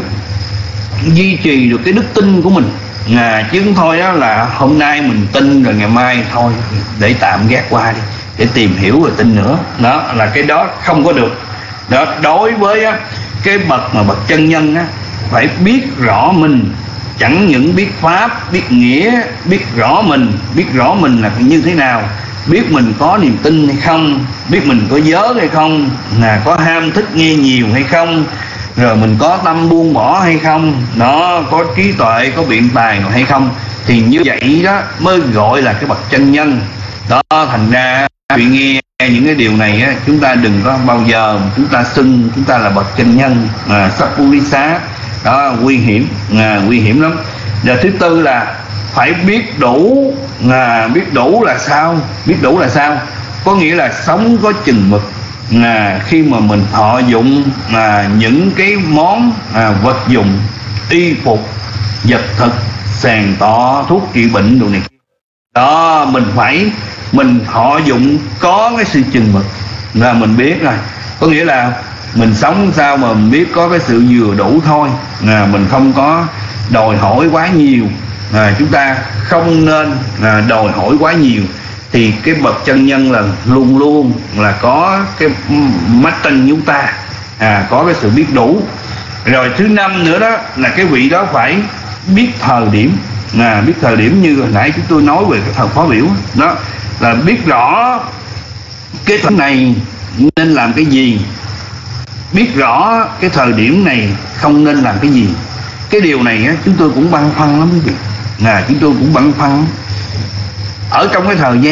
duy trì được cái đức tin của mình. Chứ không thôi đó là hôm nay mình tin rồi ngày mai thôi để tạm gác qua đi, để tìm hiểu rồi tin nữa. Đó là cái đó không có được. Đó, đối với cái bậc chân nhân á, phải biết rõ mình, chẳng những biết pháp, biết nghĩa, biết rõ mình là như thế nào, biết mình có niềm tin hay không, biết mình có vớ hay không, có ham thích nghe nhiều hay không, rồi mình có tâm buông bỏ hay không, nó có trí tuệ, có biện tài hay không, thì như vậy đó mới gọi là cái bậc chân nhân. Đó, thành ra quý vị nghe những cái điều này á, chúng ta đừng có bao giờ chúng ta xưng chúng ta là bậc chân nhân, Sappurisa. Đó nguy hiểm lắm. Và thứ tư là phải biết đủ. Biết đủ là sao? Biết đủ là sao? Có nghĩa là sống có chừng mực. Khi mà mình thọ dụng những cái món vật dụng, y phục, vật thực, sàn tọ, thuốc trị bệnh đồ này đó, mình thọ dụng có cái sự chừng mực là mình biết rồi. Có nghĩa là mình sống sao mà mình biết có cái sự vừa đủ thôi, mình không có đòi hỏi quá nhiều. Chúng ta không nên đòi hỏi quá nhiều, thì cái bậc chân nhân là luôn luôn là có cái mắt trên chúng ta, có cái sự biết đủ. Rồi thứ năm nữa đó là cái vị đó phải biết thời điểm. Biết thời điểm như hồi nãy chúng tôi nói về cái thờ khóa biểu đó, là biết rõ cái thời này nên làm cái gì, biết rõ cái thời điểm này không nên làm cái gì. Cái điều này á, chúng tôi cũng băn khoăn lắm quý vị. Chúng tôi cũng băn khoăn ở trong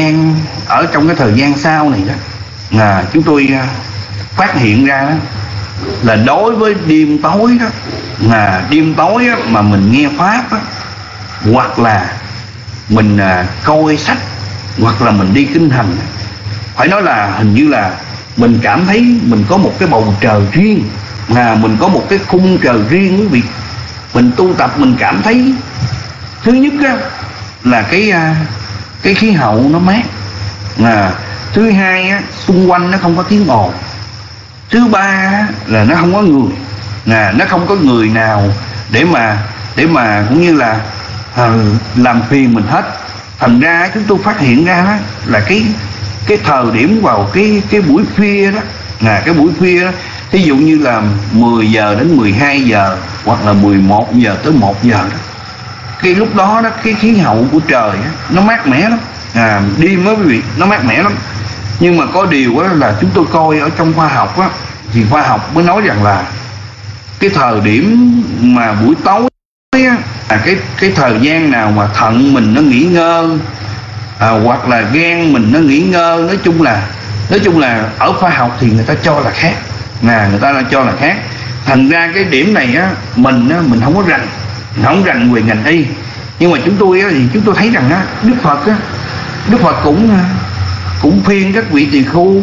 cái thời gian sau này đó, chúng tôi phát hiện ra đó, là đối với đêm tối đó, đêm tối đó, mà mình nghe pháp đó, hoặc là mình coi sách, hoặc là mình đi kinh hành, phải nói là hình như là mình cảm thấy mình có một cái bầu trời riêng, mình có một cái khung trời riêng quý vị. mình tu tập mình cảm thấy thứ nhất á, là cái khí hậu nó mát, thứ hai á, xung quanh nó không có tiếng ồn, thứ ba á, là nó không có người, nó không có người nào để mà cũng như là làm phiền mình hết. Thành ra chúng tôi phát hiện ra đó, là cái thời điểm vào cái buổi khuya đó, cái buổi khuya đó, ví dụ như là 10 giờ đến 12 giờ hoặc là 11 giờ tới 1 giờ đó, cái lúc đó đó cái khí hậu của trời đó, nó mát mẻ lắm, đêm đó quý vị, nó mát mẻ lắm. Nhưng mà có điều đó là chúng tôi coi ở trong khoa học á, thì khoa học mới nói rằng là cái thời điểm mà buổi tối á, là cái thời gian nào mà thận mình nó nghỉ ngơi, hoặc là gan mình nó nghỉ ngơi, nói chung là ở khoa học thì người ta cho là khác, người ta cho là khác. Thành ra cái điểm này á, mình không có rành về ngành y, nhưng mà chúng tôi á, thì chúng tôi thấy rằng á, Đức Phật cũng khuyên các vị tỳ khưu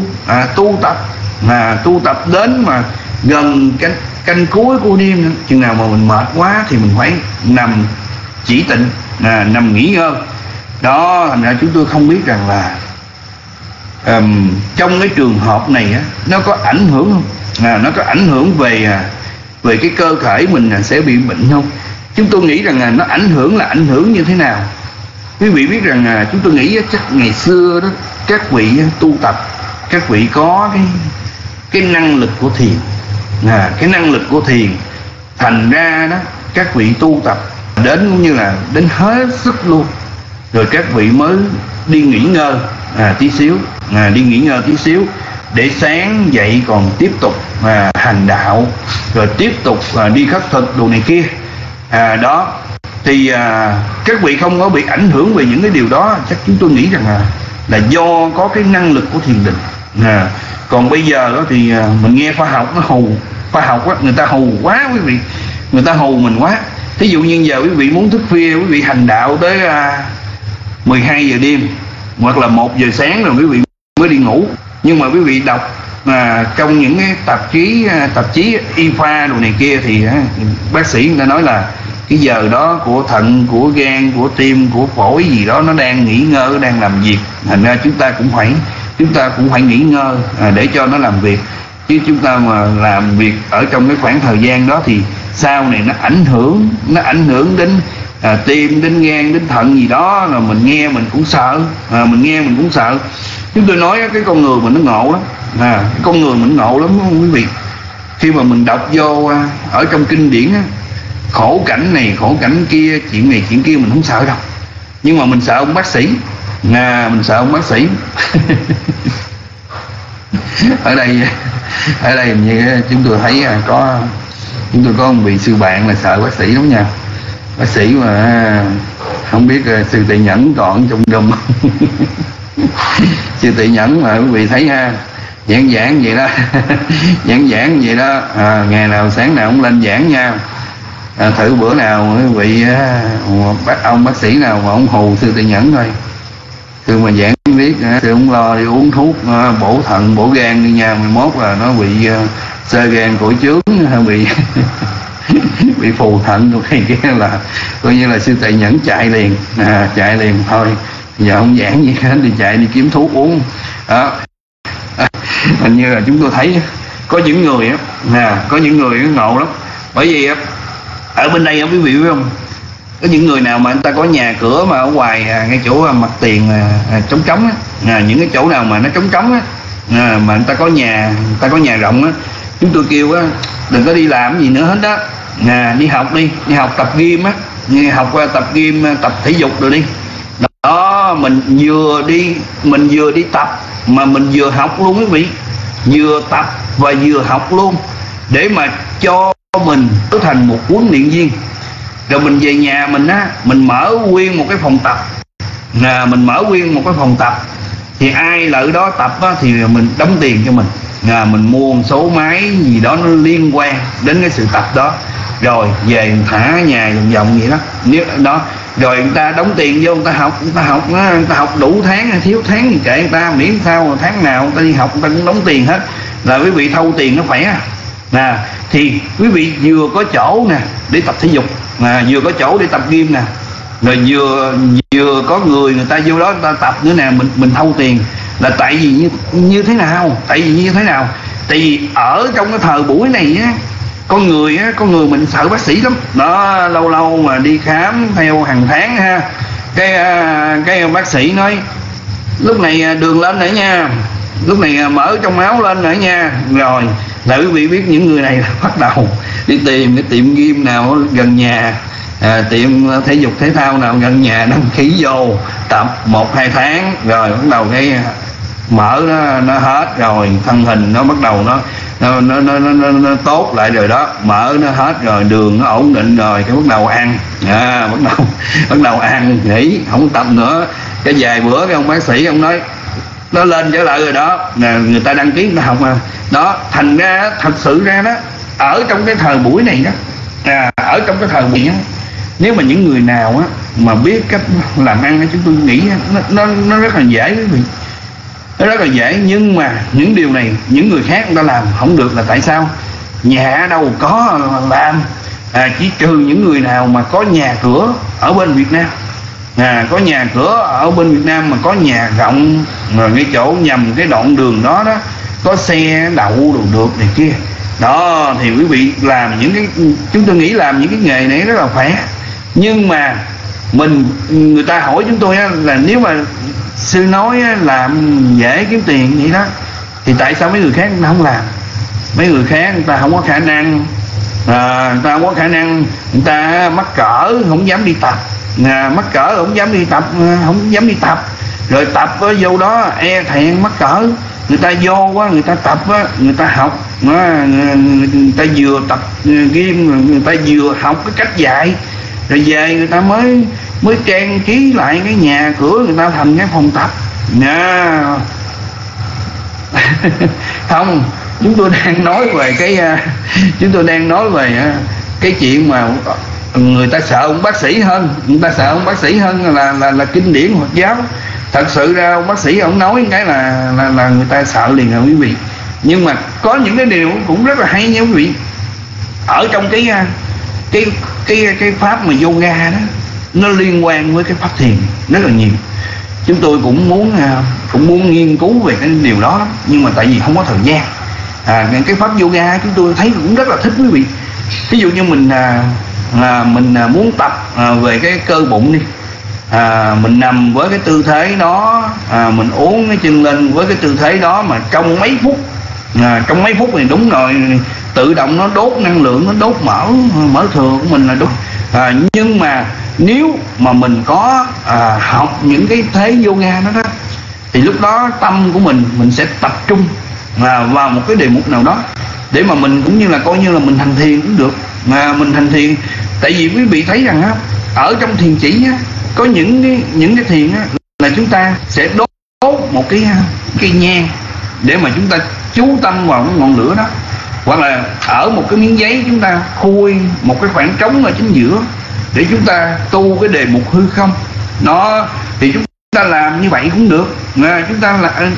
tu tập đến mà gần canh cuối của đêm, chừng nào mà mình mệt quá thì mình phải nằm chỉ tịnh, nằm nghỉ ngơi đó. Thành ra chúng tôi không biết rằng là trong cái trường hợp này á, nó có ảnh hưởng không, nó có ảnh hưởng về cái cơ thể mình sẽ bị bệnh không. Chúng tôi nghĩ rằng là nó ảnh hưởng như thế nào. Quý vị biết rằng chúng tôi nghĩ chắc ngày xưa đó các vị tu tập, các vị có cái năng lực của thiền, cái năng lực của thiền, thành ra đó các vị tu tập đến cũng như là đến hết sức luôn, rồi các vị mới đi nghỉ ngơi tí xíu, đi nghỉ ngơi tí xíu để sáng dậy còn tiếp tục hành đạo, rồi tiếp tục đi khất thực đồ này kia đó. Thì các vị không có bị ảnh hưởng về những cái điều đó. Chắc chúng tôi nghĩ rằng là do có cái năng lực của thiền định. Còn bây giờ đó thì mình nghe khoa học nó hù, khoa học á, người ta hù quá quý vị, người ta hù mình quá. Thí dụ như giờ quý vị muốn thức khuya, quý vị hành đạo tới 12 giờ đêm hoặc là 1 giờ sáng rồi quý vị mới đi ngủ. Nhưng mà quý vị đọc trong những cái tạp chí y khoa đồ này kia thì bác sĩ người ta nói là cái giờ đó của thận, của gan, của tim, của phổi gì đó nó đang nghỉ ngơi, đang làm việc. Thành ra chúng ta cũng phải nghỉ ngơi để cho nó làm việc. Chứ chúng ta mà làm việc ở trong cái khoảng thời gian đó thì sau này nó ảnh hưởng đến tim, đến gan, đến thận gì đó, là mình nghe mình cũng sợ. Chúng tôi nói cái con người mình nó ngộ lắm, con người mình ngộ lắm quý vị. Khi mà mình đọc vô ở trong kinh điển á, khổ cảnh này khổ cảnh kia, chuyện này chuyện kia mình không sợ đâu, nhưng mà mình sợ ông bác sĩ, mình sợ ông bác sĩ. ở đây như chúng tôi thấy chúng tôi có một vị sư bạn là sợ bác sĩ lắm nha. Bác sĩ mà không biết sư Tỳ Nhẫn còn trong rùm. Sư Tỳ Nhẫn mà quý vị thấy giảng vậy đó. giảng vậy đó, ngày nào sáng nào cũng lên giảng nha. Thử bữa nào quý vị ông bác sĩ nào mà ông hù sư Tỳ Nhẫn thôi, sư mà giảng biết sư không lo đi uống thuốc bổ thận bổ gan đi nha, 11 là nó bị xơ gan cổ trướng, bị phù thận rồi này kia, là coi như là sư Tỳ Nhẫn chạy liền thôi, giờ không giảng gì hết thì chạy đi kiếm thuốc uống đó. Hình như là chúng tôi thấy có những người nó ngộ lắm. Bởi vì ở bên đây quý vị biết không, có những người nào mà người ta có nhà cửa mà ở ngoài ngay chỗ mặt tiền trống á, những cái chỗ nào mà nó trống á, mà người ta có nhà rộng á, chúng tôi kêu á đừng có đi làm gì nữa hết đó, đi học tập gym á, tập gym, tập thể dục rồi đi đó. Mình vừa đi tập mà mình vừa học luôn quý vị, vừa tập và vừa học luôn, để mà cho mình trở thành một huấn luyện viên. Rồi mình về nhà mình á, mình mở nguyên một cái phòng tập, thì ai lại đó tập á, thì mình đóng tiền cho mình, mình mua một số máy gì đó nó liên quan đến cái sự tập đó, rồi về mình thả nhà vòng vậy đó. Nếu đó rồi người ta đóng tiền vô, người ta học đủ tháng, thiếu tháng thì kệ người ta, miễn sao tháng nào người ta đi học người ta cũng đóng tiền hết, là quý vị thâu tiền nó khỏe. Thì quý vị vừa có chỗ nè để tập thể dục, vừa có chỗ để tập gym nè, rồi vừa có người ta vô đó người ta tập nữa nè, mình thâu tiền. Là tại vì như thế nào? Tại vì ở trong cái thời buổi này á, con người mình sợ bác sĩ lắm đó, lâu lâu mà đi khám theo hàng tháng ha, cái bác sĩ nói lúc này đường lên nữa nha, lúc này mỡ trong máu lên nữa nha. Rồi là quý vị biết những người này bắt đầu đi tìm cái tiệm gym nào gần nhà, tiệm thể dục thể thao nào gần nhà, đăng ký vô tập 1-2 tháng, rồi bắt đầu cái mỡ nó hết rồi, thân hình nó bắt đầu nó tốt lại rồi đó, mỡ nó hết rồi, đường nó ổn định rồi, cái bắt đầu ăn, bắt đầu ăn, nghỉ không tập nữa. Cái vài bữa cái ông bác sĩ ông nói nó lên trở lại rồi đó, người ta đăng ký người ta học mà đó. Thành ra thật sự ra đó, ở trong cái thời buổi này đó, ở trong cái thời buổi đó, nếu mà những người nào á mà biết cách làm ăn, chúng tôi nghĩ nó rất là dễ quý vị, nó rất là dễ. Nhưng mà những điều này những người khác người ta làm không được là tại sao? Nhà đâu có làm, chỉ trừ những người nào mà có nhà cửa ở bên Việt Nam, có nhà cửa ở bên Việt Nam mà có nhà rộng, rồi cái chỗ nhầm cái đoạn đường đó đó có xe đậu đồ được này kia đó, thì quý vị làm những cái, chúng tôi nghĩ làm những cái nghề này rất là khỏe. Nhưng mà người ta hỏi chúng tôi á, là nếu mà sư nói á, làm dễ kiếm tiền vậy đó, thì tại sao mấy người khác người ta không làm? Mấy người khác người ta không có khả năng, người ta không có khả năng, người ta mắc cỡ không dám đi tập, mắc cỡ không dám đi tập, rồi tập vô đó e thẹn mắc cỡ. Người ta vô quá, người ta tập á, người ta học, người ta vừa tập gym, người ta vừa học cái cách dạy, rồi về người ta mới trang trí lại cái nhà cửa người ta thành cái phòng tập nha. Không, chúng tôi đang nói về cái chuyện mà người ta sợ ông bác sĩ hơn, là kinh điển Phật giáo. Thật sự ra ông bác sĩ ông nói cái là người ta sợ liền rồi quý vị. Nhưng mà có những cái điều cũng rất là hay nha quý vị. Ở trong cái pháp mà yoga đó, nó liên quan với cái pháp thiền rất là nhiều. Chúng tôi cũng muốn nghiên cứu về cái điều đó lắm, nhưng mà tại vì không có thời gian. Cái pháp yoga chúng tôi thấy cũng rất là thích quý vị. Ví dụ như mình muốn tập về cái cơ bụng đi, mình nằm với cái tư thế đó, mình uốn cái chân lên với cái tư thế đó mà trong mấy phút thì đúng rồi, tự động nó đốt năng lượng, nó đốt mỡ thừa của mình là đúng. Nhưng mà nếu mà mình có học những cái thế yoga đó, thì lúc đó tâm của mình sẽ tập trung vào một cái đề mục nào đó, để mà mình cũng như là coi như là mình hành thiền cũng được. Mình hành thiền, tại vì quý vị thấy rằng á, ở trong thiền chỉ á, có những cái thiền á, là chúng ta sẽ đốt một cái nhang để mà chúng ta chú tâm vào cái ngọn lửa đó, hoặc là ở một cái miếng giấy chúng ta khui một cái khoảng trống ở chính giữa để chúng ta tu cái đề mục hư không nó. Thì chúng ta làm như vậy cũng được. Chúng ta là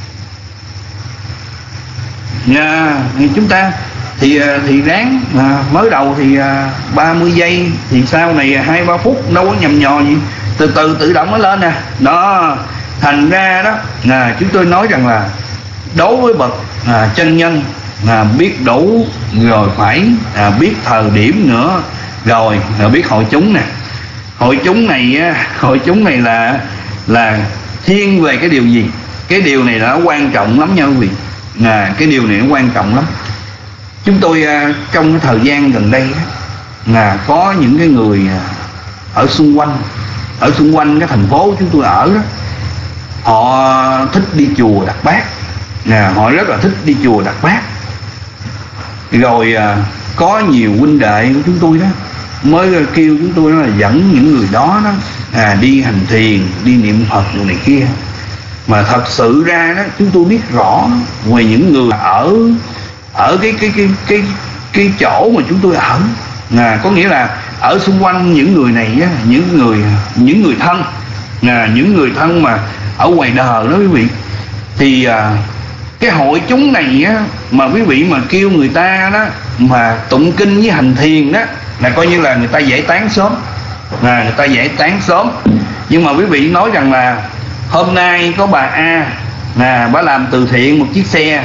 chúng ta thì ráng, mới đầu thì 30 giây, thì sau này 2-3 phút, đâu có nhầm nhò gì, từ từ tự động nó lên nè đó. Thành ra đó chúng tôi nói rằng là đối với bậc chân nhân, biết đủ rồi phải biết thời điểm nữa, rồi biết hội chúng nè. Hội chúng này là thiên về cái điều gì? Cái điều này nó quan trọng lắm nha quý vị. Cái điều này nó quan trọng lắm. Chúng tôi trong cái thời gian gần đây là có những cái người ở xung quanh cái thành phố chúng tôi ở đó, họ thích đi chùa Đạt Bát, họ rất là thích đi chùa Đạt Bát. Rồi có nhiều huynh đệ của chúng tôi đó mới kêu chúng tôi là dẫn những người đó đi hành thiền, đi niệm Phật rồi này kia. Mà thật sự ra đó, chúng tôi biết rõ về những người ở cái chỗ mà chúng tôi ở, có nghĩa là ở xung quanh những người này á, những người thân, những người thân mà ở ngoài đời đó quý vị, thì Cái hội chúng này á, mà quý vị mà kêu người ta đó mà tụng kinh với hành thiền đó là coi như là người ta giải tán sớm, người ta giải tán sớm. Nhưng mà quý vị nói rằng là hôm nay có bà A bà làm từ thiện một chiếc xe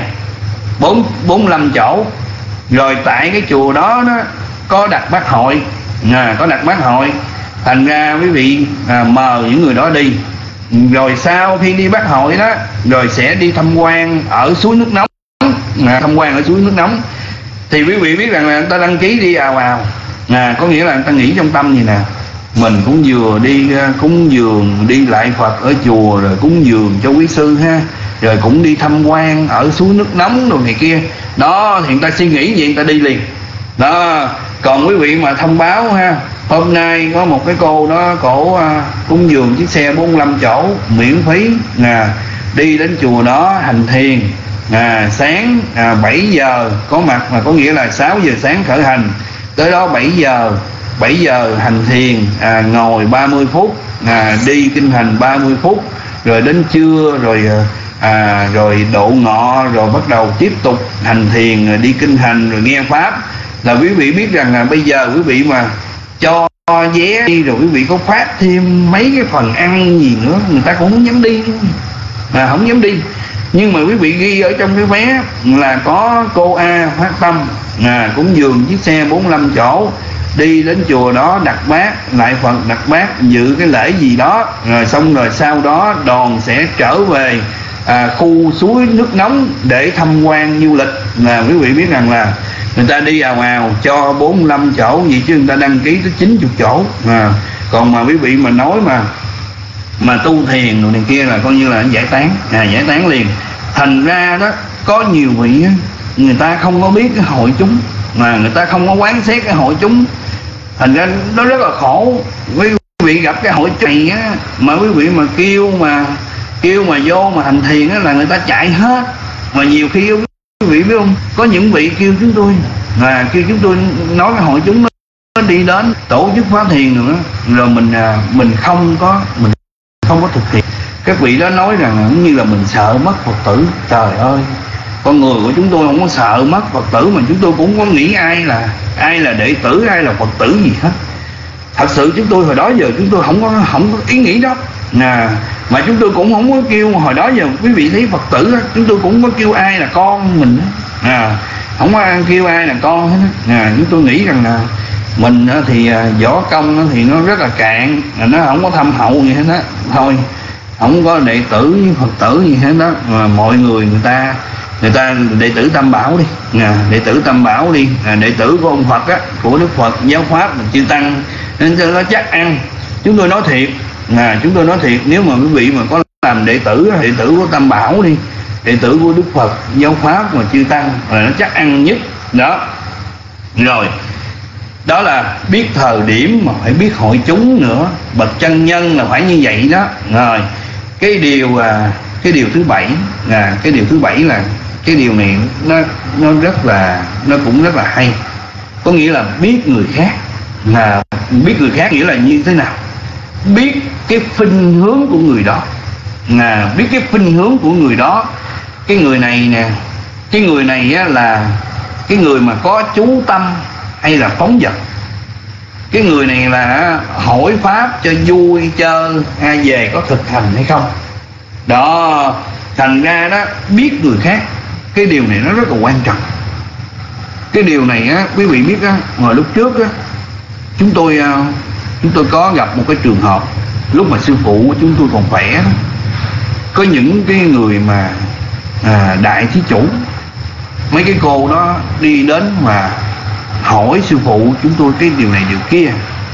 45 chỗ, rồi tại cái chùa đó có đặt bát hội, có đặt bát hội, thành ra quý vị mời những người đó đi, rồi sau khi đi bát hội đó rồi sẽ đi tham quan ở suối nước nóng, tham quan ở suối nước nóng. Thì quý vị biết rằng là người ta đăng ký đi ào ào, có nghĩa là người ta nghĩ trong tâm gì nè, mình cũng vừa đi cúng dường đi lại Phật ở chùa, rồi cúng dường cho quý sư ha, rồi cũng đi tham quan ở suối nước nóng đồ này kia đó, thì người ta suy nghĩ vậy người ta đi liền đó. Còn quý vị mà thông báo ha, hôm nay có một cái cô đó cổ cúng dường chiếc xe 45 chỗ miễn phí, đi đến chùa đó hành thiền, sáng 7 giờ có mặt, mà có nghĩa là 6 giờ sáng khởi hành, tới đó 7 giờ hành thiền, ngồi 30 phút, đi kinh hành 30 phút, rồi đến trưa rồi độ ngọ, rồi bắt đầu tiếp tục hành thiền, rồi đi kinh hành, rồi nghe pháp. Là quý vị biết rằng là bây giờ quý vị mà cho vé đi rồi quý vị có phát thêm mấy cái phần ăn gì nữa, người ta cũng không dám đi, không dám đi. Nhưng mà quý vị ghi ở trong cái vé là có cô A phát tâm cúng dường chiếc xe 45 chỗ, đi đến chùa đó đặt bát lại Phật, đặt bát dự cái lễ gì đó, rồi xong rồi sau đó đoàn sẽ trở về khu suối nước nóng để tham quan du lịch. Là quý vị biết rằng là người ta đi ào ào cho 45 chỗ gì chứ người ta đăng ký tới 90 chỗ. Còn mà quý vị mà nói mà tu thiền rồi này kia là coi như là giải tán liền. Thành ra đó có nhiều vị người ta không có biết cái hội chúng, mà người ta không có quán xét cái hội chúng, thành ra nó rất là khổ. Quý vị gặp cái hội này á, mà quý vị mà kêu mà vô mà hành thiền á, là người ta chạy hết. Mà nhiều khi quý vị biết không, có những vị kêu chúng tôi nói cái hội chúng nó đi đến tổ chức pháp thiền nữa, rồi mình không có thực hiện. Các vị đó nói rằng cũng như là mình sợ mất Phật tử. Trời ơi, con người của chúng tôi không có sợ mất Phật tử, mà chúng tôi cũng có nghĩ ai là đệ tử, ai là Phật tử gì hết. Thật sự chúng tôi hồi đó giờ chúng tôi không có ý nghĩ đó. Mà chúng tôi cũng không có kêu, hồi đó giờ quý vị thấy Phật tử chúng tôi cũng có kêu ai là con mình, không có kêu ai là con hết. Chúng tôi nghĩ rằng là mình thì võ công thì nó rất là cạn, nó không có thâm hậu gì hết đó, thôi không có đệ tử với Phật tử gì hết đó. Mà mọi người ta đệ tử Tam Bảo đi, đệ tử Tam Bảo đi, đệ tử của ông Phật á, của Đức Phật, giáo pháp, chư tăng, nên cho nó chắc ăn. Chúng tôi nói thiệt, nếu mà quý vị mà có làm đệ tử của Tam Bảo đi, đệ tử của Đức Phật, giáo pháp và chư tăng là nó chắc ăn nhất đó. Rồi đó là biết thời điểm mà phải biết hội chúng nữa, bậc chân nhân là phải như vậy đó. Rồi cái điều thứ bảy là cái điều này nó cũng rất là hay. Có nghĩa là biết người khác. Biết người khác nghĩa là như thế nào? Biết cái khuynh hướng của người đó. Biết cái khuynh hướng của người đó. Cái người này nè, cái người này á, là cái người mà có chú tâm hay là phóng dật. Cái người này là hỏi pháp cho vui chơi, ai về có thực hành hay không đó. Thành ra đó, biết người khác, cái điều này nó rất là quan trọng. Cái điều này á, quý vị biết á, hồi lúc trước á, chúng tôi có gặp một cái trường hợp lúc mà sư phụ của chúng tôi còn khỏe đó. Có những cái người mà đại thí chủ, mấy cái cô đó đi đến mà hỏi sư phụ chúng tôi cái điều này điều kia.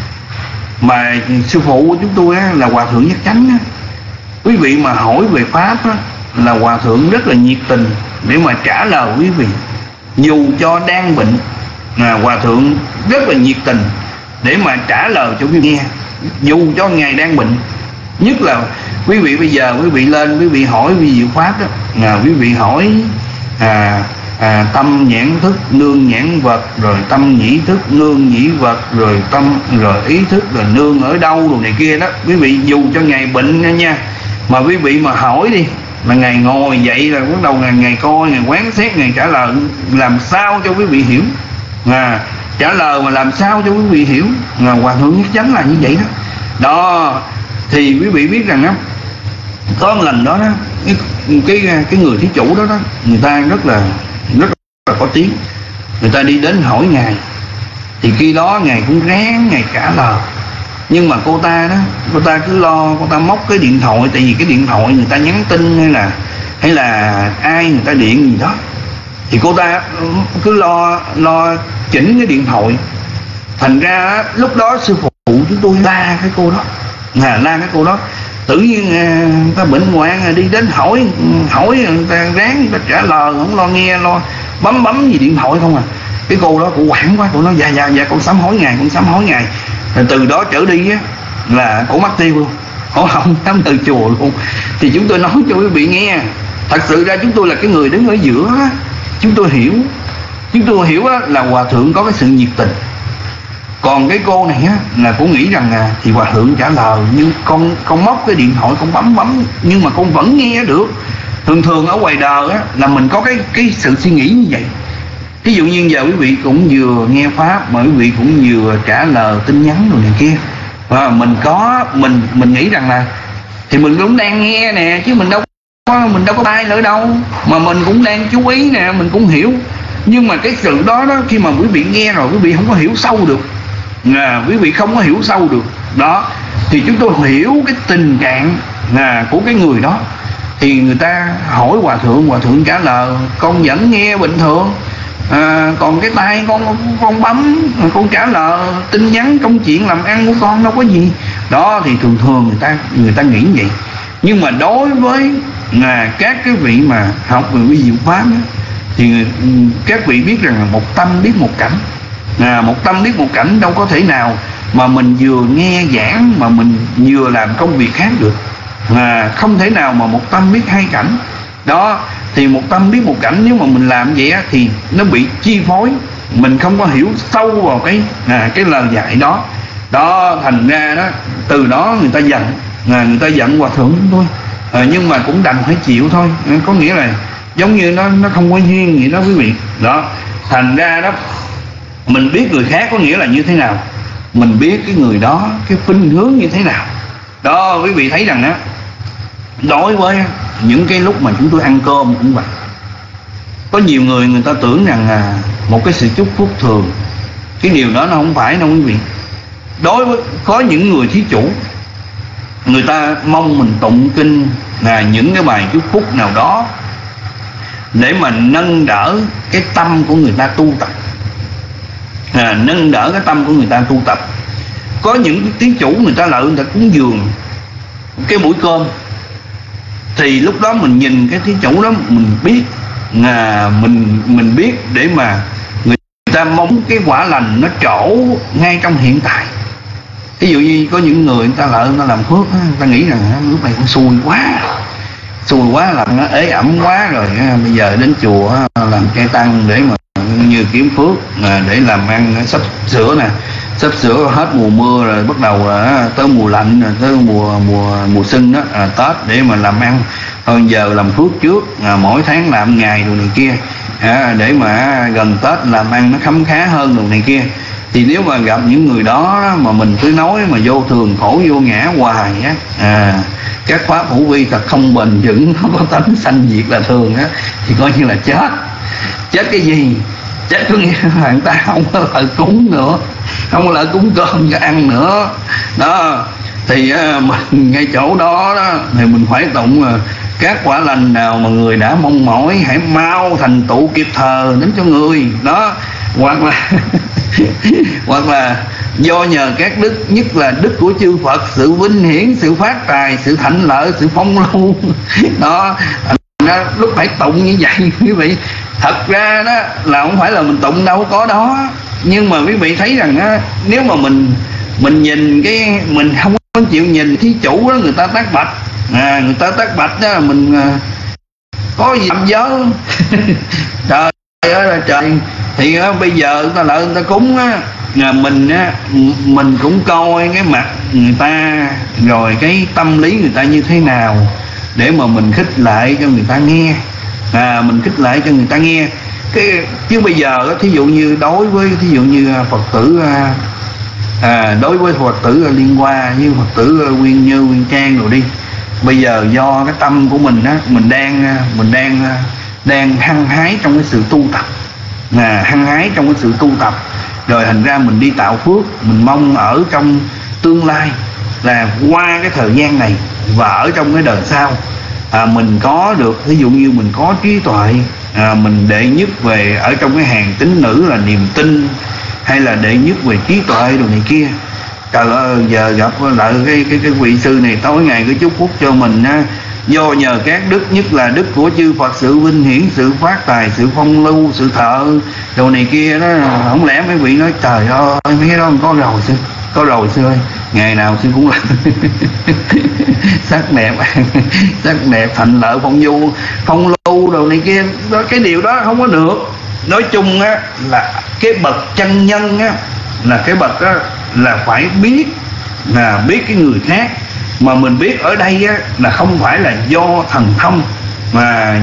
Mà sư phụ của chúng tôi á, là Hòa Thượng Nhất Chánh á. Quý vị mà hỏi về pháp á, là Hòa Thượng rất là nhiệt tình để mà trả lời quý vị. Dù cho đang bệnh, Hòa Thượng rất là nhiệt tình để mà trả lời cho quý vị nghe, dù cho ngài đang bệnh. Nhất là quý vị bây giờ quý vị lên quý vị hỏi vi diệu pháp đó, quý vị hỏi tâm nhãn thức nương nhãn vật, rồi tâm nhĩ thức nương nhĩ vật, rồi ý thức rồi nương ở đâu rồi này kia đó. Quý vị dù cho ngài bệnh nha, mà quý vị mà hỏi đi, là Ngài ngồi dậy là bắt đầu Ngài coi, Ngài quán xét, Ngài trả lời làm sao cho quý vị hiểu. Trả lời mà làm sao cho quý vị hiểu. Hòa thượng Nhất Chánh là như vậy đó. Đó thì quý vị biết rằng á, có một lần đó đó, cái người thí chủ đó, người ta rất là có tiếng. Người ta đi đến hỏi Ngài, thì khi đó Ngài cũng ráng Ngài trả lời. Nhưng mà cô ta cứ lo, cô ta móc cái điện thoại, tại vì cái điện thoại người ta nhắn tin hay là ai người ta điện gì đó, thì cô ta cứ lo chỉnh cái điện thoại. Thành ra lúc đó sư phụ chúng tôi la cái cô đó, tự nhiên người ta bệnh hoạn đi đến hỏi người ta ráng người ta trả lời, không lo nghe, lo bấm gì điện thoại không à. Cái cô đó cũng hoảng quá, cô nói dạ con sám hối ngài. Rồi từ đó trở đi á là cổ mất tiêu luôn, cổ không dám từ chùa luôn. Thì chúng tôi nói cho quý vị nghe, thật sự ra chúng tôi là cái người đứng ở giữa. Chúng tôi hiểu á, là Hòa thượng có cái sự nhiệt tình. Còn cái cô này á là cô nghĩ rằng thì Hòa thượng trả lời, nhưng con móc cái điện thoại con bấm nhưng mà con vẫn nghe được. Thường ở ngoài đời á là mình có cái sự suy nghĩ như vậy. Ví dụ như giờ quý vị cũng vừa nghe pháp mà quý vị cũng vừa trả lời tin nhắn rồi này kia, và mình nghĩ rằng là thì mình cũng đang nghe nè, chứ mình đâu có tai nữa đâu, mà mình cũng đang chú ý nè, mình cũng hiểu. Nhưng mà cái sự đó khi mà quý vị nghe rồi quý vị không có hiểu sâu được, quý vị không có hiểu sâu được đó. Thì chúng tôi hiểu cái tình trạng của cái người đó. Thì người ta hỏi Hòa thượng trả lời con vẫn nghe bình thường, còn cái tay con bấm, con trả lời tin nhắn công chuyện làm ăn của con đâu có gì đó. Thì thường người ta nghĩ vậy. Nhưng mà đối với các cái vị mà học về vi diệu pháp đó, thì các vị biết rằng là một tâm biết một cảnh. Một tâm biết một cảnh, đâu có thể nào mà mình vừa nghe giảng mà mình vừa làm công việc khác được. Không thể nào mà một tâm biết hai cảnh đó. Thì một tâm biết một cảnh, nếu mà mình làm vậy á, thì nó bị chi phối, mình không có hiểu sâu vào cái lời dạy đó. Thành ra đó, từ đó người ta giận Hòa thượng chúng tôi, nhưng mà cũng đành phải chịu thôi. Có nghĩa là giống như nó không có duyên vậy đó quý vị. Đó, thành ra đó mình biết người khác có nghĩa là như thế nào, mình biết cái người đó cái khuynh hướng như thế nào. Đó, quý vị thấy rằng đó, đối với những cái lúc mà chúng tôi ăn cơm cũng vậy. Có nhiều người ta tưởng rằng một cái sự chúc phúc thường, cái điều đó nó không phải đâu quý vị. Đối với có những người thí chủ, người ta mong mình tụng kinh những cái bài chúc phúc nào đó để mà nâng đỡ cái tâm của người ta tu tập, nâng đỡ cái tâm của người ta tu tập. Có những thí chủ người ta lợi, người ta cúng dường cái buổi cơm, thì lúc đó mình nhìn cái thí chủ đó mình biết, mình biết để mà người ta mong cái quả lành nó trổ ngay trong hiện tại. Ví dụ như có những người ta lợi, người ta làm phước, người ta nghĩ rằng lúc này cũng xui quá, làm nó ế ẩm quá rồi, bây giờ đến chùa làm cây tăng để mà như kiếm phước, để làm ăn sắp sửa hết mùa mưa rồi, bắt đầu tới mùa lạnh rồi, tới mùa xuân đó, Tết để mà làm ăn. Thôi giờ làm phước trước, mỗi tháng làm ngày rồi này kia, để mà gần Tết làm ăn nó khấm khá hơn rồi này kia. Thì nếu mà gặp những người đó mà mình cứ nói mà vô thường khổ vô ngã hoài á, các pháp hữu vi thật không bền vững, nó có tánh sanh diệt là thường á, thì coi như là chết cái gì? Chết có nghĩa là người ta không có lợi cúng nữa, không có lợi cúng cơm cho ăn nữa đó. Thì mình ngay chỗ đó thì mình phải tụng các quả lành nào mà người đã mong mỏi hãy mau thành tựu kịp thời đến cho người đó. Hoặc là do nhờ các đức, nhất là đức của chư Phật, sự vinh hiển, sự phát tài, sự thạnh lợi, sự phong lưu đó. Lúc phải tụng như vậy quý vị. Thật ra đó là không phải là mình tụng đâu có đó, nhưng mà quý vị thấy rằng á, nếu mà mình nhìn cái, mình không có chịu nhìn thí chủ đó, người ta tác bạch, người ta tác bạch đó, mình có gì làm dớ trời ơi là trời. Thì bây giờ người ta lợi người ta cúng á, mình cũng coi cái mặt người ta, rồi cái tâm lý người ta như thế nào, để mà mình khích lại cho người ta nghe, mình khích lại cho người ta nghe. Chứ bây giờ thí dụ như đối với thí dụ như Phật tử đối với Phật tử Liên Hoa như Phật tử Nguyên Như, Nguyên Trang rồi đi, bây giờ do cái tâm của mình á, mình đang hăng hái trong cái sự tu tập, hăng hái trong cái sự tu tập, rồi thành ra mình đi tạo phước, mình mong ở trong tương lai là qua cái thời gian này và ở trong cái đời sau mình có được, ví dụ như mình có trí tuệ, mình đệ nhất về ở trong cái hàng tín nữ là niềm tin, hay là đệ nhất về trí tuệ đồ này kia. Trời ơi, giờ gặp lại cái vị sư này tối ngày cứ chúc phúc cho mình á, do nhờ các đức, nhất là đức của chư Phật, sự vinh hiển, sự phát tài, sự phong lưu, sự thợ đồ này kia đó. Không lẽ mấy vị nói trời ơi mấy cái đó có rồi sư ơi, ngày nào sư cũng làm sắc đẹp thành lợi, phong lưu đồ này kia đó, cái điều đó không có được. Nói chung á là cái bậc chân nhân á, là cái bậc đó là phải biết cái người khác, mà mình biết ở đây á là không phải là do thần thông, mà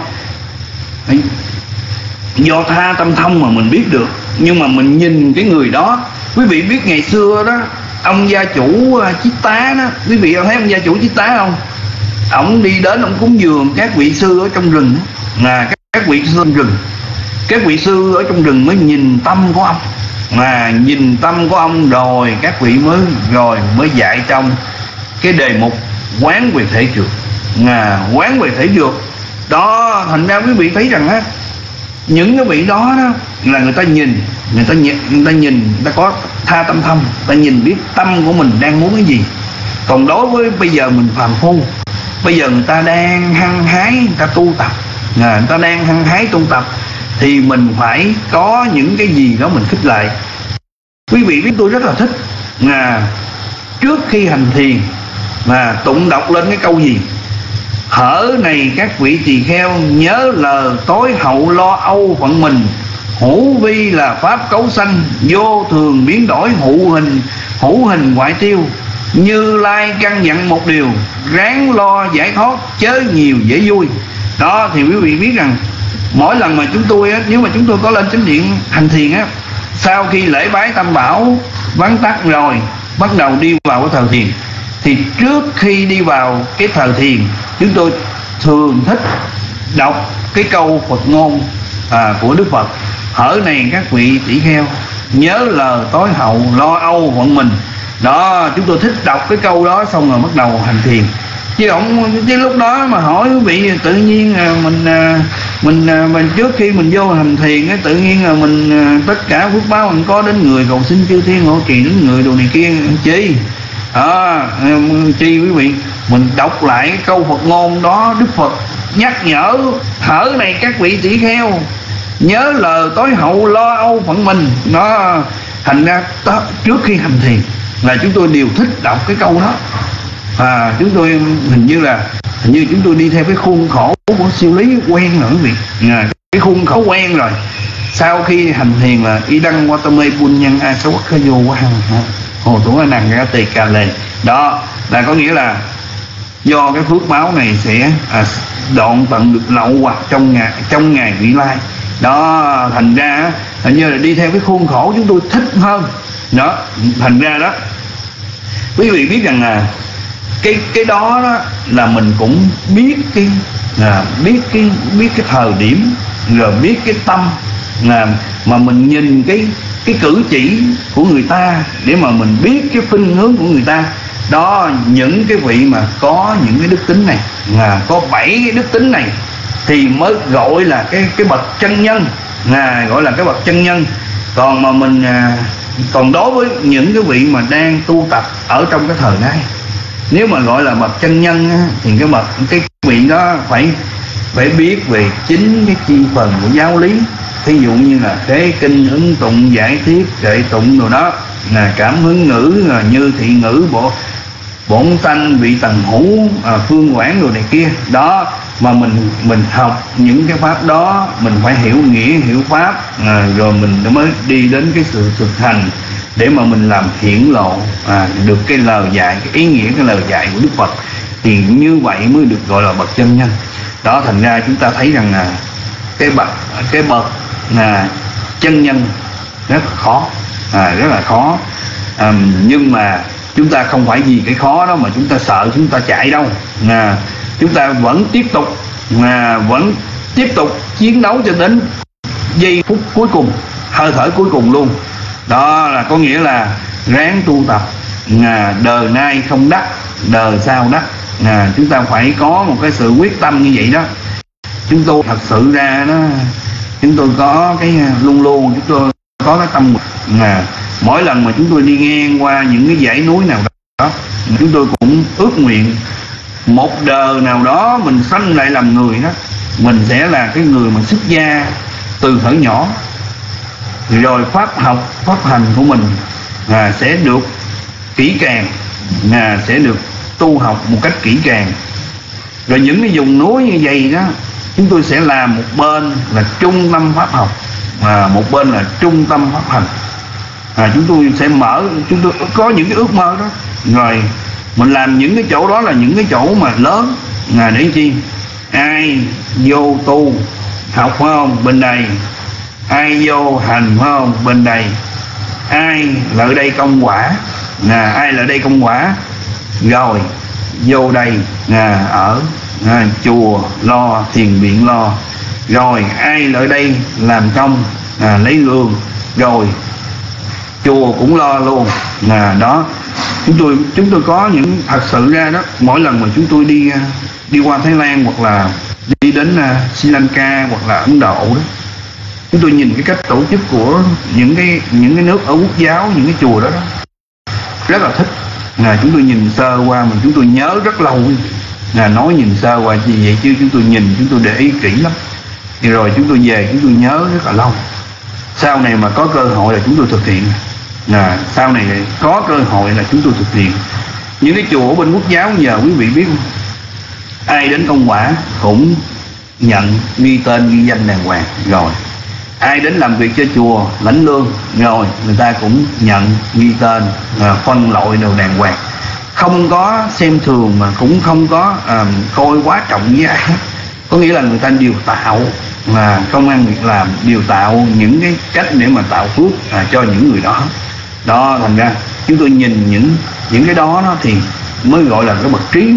do tha tâm thông mà mình biết được. Nhưng mà mình nhìn cái người đó, quý vị biết ngày xưa đó ông gia chủ Chiết Tá đó, quý vị thấy ông gia chủ Chiết Tá không? Ông đi đến ông cúng dường các vị sư ở trong rừng, các vị sư trong rừng, các vị sư ở trong rừng mới nhìn tâm của ông, nhìn tâm của ông rồi các vị mới dạy trong cái đề mục quán về thể trượt, quán về thể trượt đó. Thành ra quý vị thấy rằng á, những cái vị đó là người ta nhìn, người ta có tha tâm thông, người ta nhìn biết tâm của mình đang muốn cái gì. Còn đối với bây giờ mình phàm phu, bây giờ người ta đang hăng hái, người ta tu tập, người ta đang hăng hái tu tập, thì mình phải có những cái gì đó mình khích lại. Quý vị biết tôi rất là thích trước khi hành thiền tụng đọc lên cái câu gì: hở này các vị tỳ kheo, nhớ lời tối hậu lo âu phận mình, hữu vi là pháp cấu sanh, vô thường biến đổi hữu hình ngoại tiêu, Như Lai căn dặn một điều, ráng lo giải thoát chớ nhiều dễ vui. Đó thì quý vị biết rằng mỗi lần mà chúng tôi á, nếu mà chúng tôi có lên chánh điện hành thiền á, sau khi lễ bái tam bảo vắn tắt rồi bắt đầu đi vào cái thờ thiền, thì trước khi đi vào cái thờ thiền, chúng tôi thường thích đọc cái câu Phật ngôn của Đức Phật: hở này các vị tỷ kheo, nhớ lời tối hậu lo âu phận mình. Đó, chúng tôi thích đọc cái câu đó xong rồi bắt đầu hành thiền. Chứ lúc đó mà hỏi quý vị, tự nhiên mình trước khi mình vô hành thiền á, tự nhiên là mình tất cả phước báo mình có đến người cầu xin chư thiên hộ trì đến người đồ này kia chi quý vị. Mình đọc lại cái câu Phật ngôn đó, Đức Phật nhắc nhở: hở này các vị tỷ kheo, nhớ lời tối hậu lo âu phận mình. Nó thành ra trước khi hành thiền là chúng tôi đều thích đọc cái câu đó. Chúng tôi hình như chúng tôi đi theo cái khuôn khổ của siêu lý quen rồi quý vị. Cái khuôn khổ quen rồi, sau khi hành thiền là y đăng qua tâm mê buôn nhân a sa quắc vô quá hồ thủ a nàng ra tề cà lề. Đó là có nghĩa là do cái phước báo này sẽ đoạn tận được lậu hoặc trong ngày vị lai. Đó thành ra hình như là đi theo cái khuôn khổ chúng tôi thích hơn. Đó thành ra đó quý vị biết rằng là cái đó là mình cũng biết cái thời điểm, rồi biết cái tâm, mà mình nhìn cái cử chỉ của người ta để mà mình biết cái phương hướng của người ta. Đó, những cái vị mà có những cái đức tính này, có 7 cái đức tính này thì mới gọi là cái bậc chân nhân, gọi là cái bậc chân nhân. Còn mà mình còn đối với những cái vị mà đang tu tập ở trong cái thời nay, nếu mà gọi là bậc chân nhân á, thì cái vị đó phải biết về chính cái chi phần của giáo lý. Ví dụ như là thế kinh, ứng tụng, giải thiết, kệ tụng đồ đó, là cảm hứng ngữ, như thị ngữ, bổn sanh, vị tần hữu, phương quảng đồ này kia. Đó mà mình học những cái pháp đó, mình phải hiểu nghĩa, hiểu pháp, rồi mình mới đi đến cái sự thực hành để mà mình làm hiển lộ được cái lời dạy, cái ý nghĩa cái lời dạy của Đức Phật. thì như vậy mới được gọi là bậc chân nhân. Đó, thành ra chúng ta thấy rằng là cái bậc là chân nhân rất là khó, rất là khó. Nhưng mà chúng ta không phải vì cái khó đó mà chúng ta sợ, chúng ta chạy đâu. Chúng ta vẫn tiếp tục chiến đấu cho đến giây phút cuối cùng, hơi thở cuối cùng luôn. Đó là có nghĩa là ráng tu tập, đời nay không đắc, đời sau đắc. Chúng ta phải có một cái sự quyết tâm như vậy đó. Chúng tôi thật sự ra đó, chúng tôi có cái luôn luôn chúng tôi có cái tâm mỗi lần mà chúng tôi đi ngang qua những cái dãy núi nào đó, chúng tôi cũng ước nguyện một đời nào đó mình sanh lại làm người đó, mình sẽ là cái người mà xuất gia từ thuở nhỏ, rồi pháp học pháp hành của mình sẽ được kỹ càng, sẽ được tu học một cách kỹ càng. Rồi những cái vùng núi như vậy đó, chúng tôi sẽ làm một bên là trung tâm pháp học, một bên là trung tâm pháp hành. Chúng tôi sẽ chúng tôi có những cái ước mơ đó, rồi mình làm những cái chỗ đó là những cái chỗ mà lớn, để chi ai vô tu học phải không, bên đây ai vô hành phải không, bên đây ai lợi đây công quả, ai lợi đây công quả rồi vô đây ở chùa lo thiền viện lo, rồi ai lợi đây làm công lấy lương, rồi chùa cũng lo luôn. Đó, chúng tôi có những thật sự ra đó, mỗi lần mà chúng tôi đi qua Thái Lan hoặc là đi đến Sri Lanka hoặc là Ấn Độ đó, chúng tôi nhìn cái cách tổ chức của những cái nước ở quốc giáo, những cái chùa đó rất là thích. Chúng tôi nhìn sơ qua mà chúng tôi nhớ rất lâu. Nói nhìn sơ qua gì vậy chứ chúng tôi nhìn, chúng tôi để ý kỹ lắm, thì rồi chúng tôi về chúng tôi nhớ rất là lâu. Sau này mà có cơ hội là chúng tôi thực hiện. Sau này có cơ hội là chúng tôi thực hiện. Những cái chùa ở bên quốc giáo giờ quý vị biết không, ai đến công quả cũng nhận ghi tên ghi danh đàng hoàng, rồi ai đến làm việc cho chùa lãnh lương, rồi người ta cũng nhận ghi tên, phân loại đồ đàng hoàng, không có xem thường mà cũng không có coi quá trọng với ai. Có nghĩa là người ta đều tạo công ăn việc làm, đều tạo những cái cách để mà tạo phước cho những người đó. Đó, thành ra chúng tôi nhìn những cái đó thì mới gọi là cái bậc trí.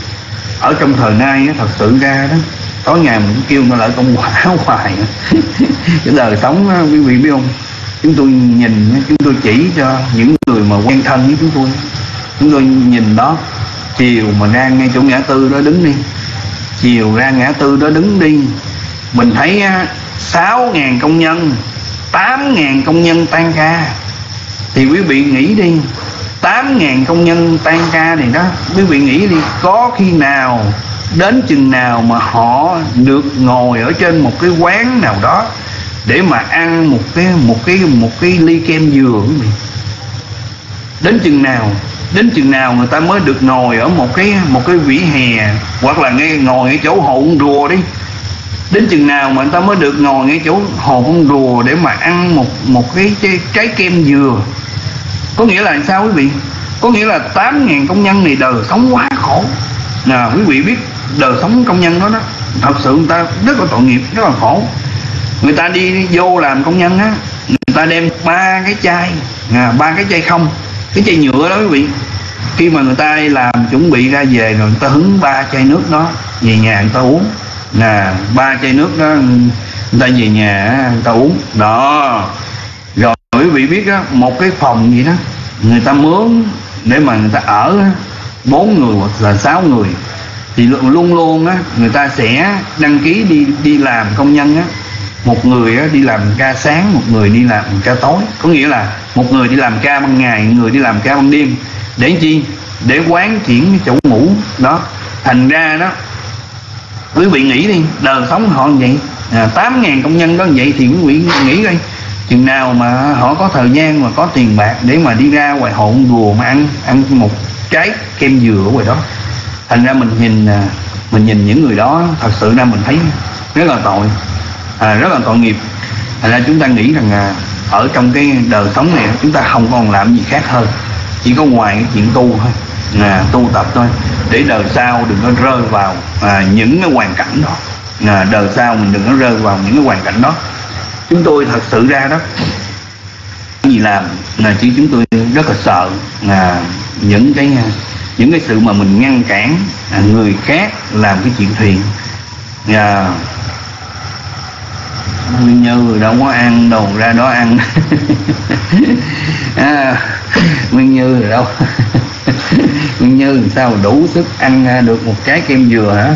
Ở trong thời nay thật sự ra đó, tối ngày mình kêu nó lại công quả hoài. Cái đời sống quý vị biết không, chúng tôi nhìn, chúng tôi chỉ cho những người mà quen thân với chúng tôi nhìn đó, chiều mà ra ngay chỗ ngã tư đó đứng đi, chiều ra ngã tư đó đứng đi, mình thấy 6.000 công nhân, 8.000 công nhân tan ca. Thì quý vị nghĩ đi, 8.000 công nhân tan ca này đó, quý vị nghĩ đi, có khi nào đến chừng nào mà họ được ngồi ở trên một cái quán nào đó để mà ăn một cái ly kem dừa quý vị? Đến chừng nào người ta mới được ngồi ở một cái vỉa hè, hoặc là ngồi ở chỗ hồ con rùa đi. Đến chừng nào mà người ta mới được ngồi ngay chỗ hồ con rùa để mà ăn một cái trái kem dừa? Có nghĩa là sao quý vị? Có nghĩa là 8.000 công nhân này đời sống quá khổ. Quý vị biết đời sống công nhân đó thật sự người ta rất là tội nghiệp, rất là khổ. Người ta đi vô làm công nhân á, người ta đem 3 cái chai không, cái chai nhựa đó quý vị. Khi mà người ta làm chuẩn bị ra về rồi, người ta hứng 3 chai nước đó về nhà người ta uống. 3 chai nước đó người ta về nhà người ta uống đó. Rồi quý vị biết đó, một cái phòng gì đó người ta mướn để mà người ta ở 4 người hoặc là 6 người, thì luôn luôn á người ta sẽ đăng ký đi làm công nhân á. Một người á, đi làm ca sáng, một người đi làm ca tối. Có nghĩa là một người đi làm ca ban ngày, một người đi làm ca ban đêm. Để chi? Để quán chuyển cái chỗ ngủ đó. Thành ra đó, quý vị nghĩ đi, đời sống họ như vậy, 8.000 công nhân đó như vậy, thì quý vị nghĩ coi, chừng nào mà họ có thời gian mà có tiền bạc để mà đi ra ngoài hồ rùa mà ăn một trái kem dừa ở ngoài đó. Thành ra mình nhìn những người đó, thật sự ra mình thấy rất là tội, rất là tội nghiệp. Thành ra chúng ta nghĩ rằng ở trong cái đời sống này chúng ta không còn làm gì khác hơn chỉ có ngoài cái chuyện tu thôi, tu tập thôi, để đời sau đừng có rơi vào những cái hoàn cảnh đó. Đời sau mình đừng có rơi vào những cái hoàn cảnh đó. Chúng tôi thật sự ra đó gì làm chứ chúng tôi rất là sợ những cái sự mà mình ngăn cản người khác làm cái chuyện thiện. Nguyên Như đâu có ăn đâu, ra đó ăn. Nguyên Như rồi đâu. Nguyên Như sao đủ sức ăn được một trái kem dừa hả?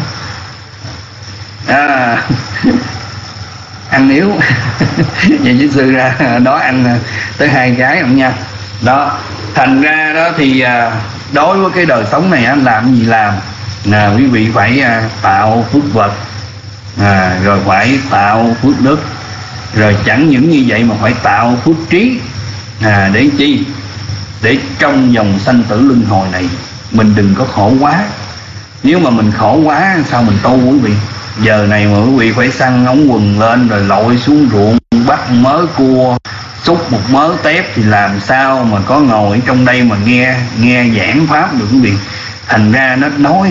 Ăn yếu. Vậy chứ sư ra đó ăn tới 2 cái không nha. Đó, thành ra đó thì đối với cái đời sống này làm gì làm, quý vị phải tạo phước vật, rồi phải tạo phước đức, rồi chẳng những như vậy mà phải tạo phước trí. Để chi? Để trong dòng sanh tử luân hồi này mình đừng có khổ quá. Nếu mà mình khổ quá sao mình tu quý vị? Giờ này mà quý vị phải săn ống quần lên rồi lội xuống ruộng bắt mớ cua, xúc một mớ tép thì làm sao mà có ngồi trong đây mà nghe giảng pháp được quý vị? Thành ra nó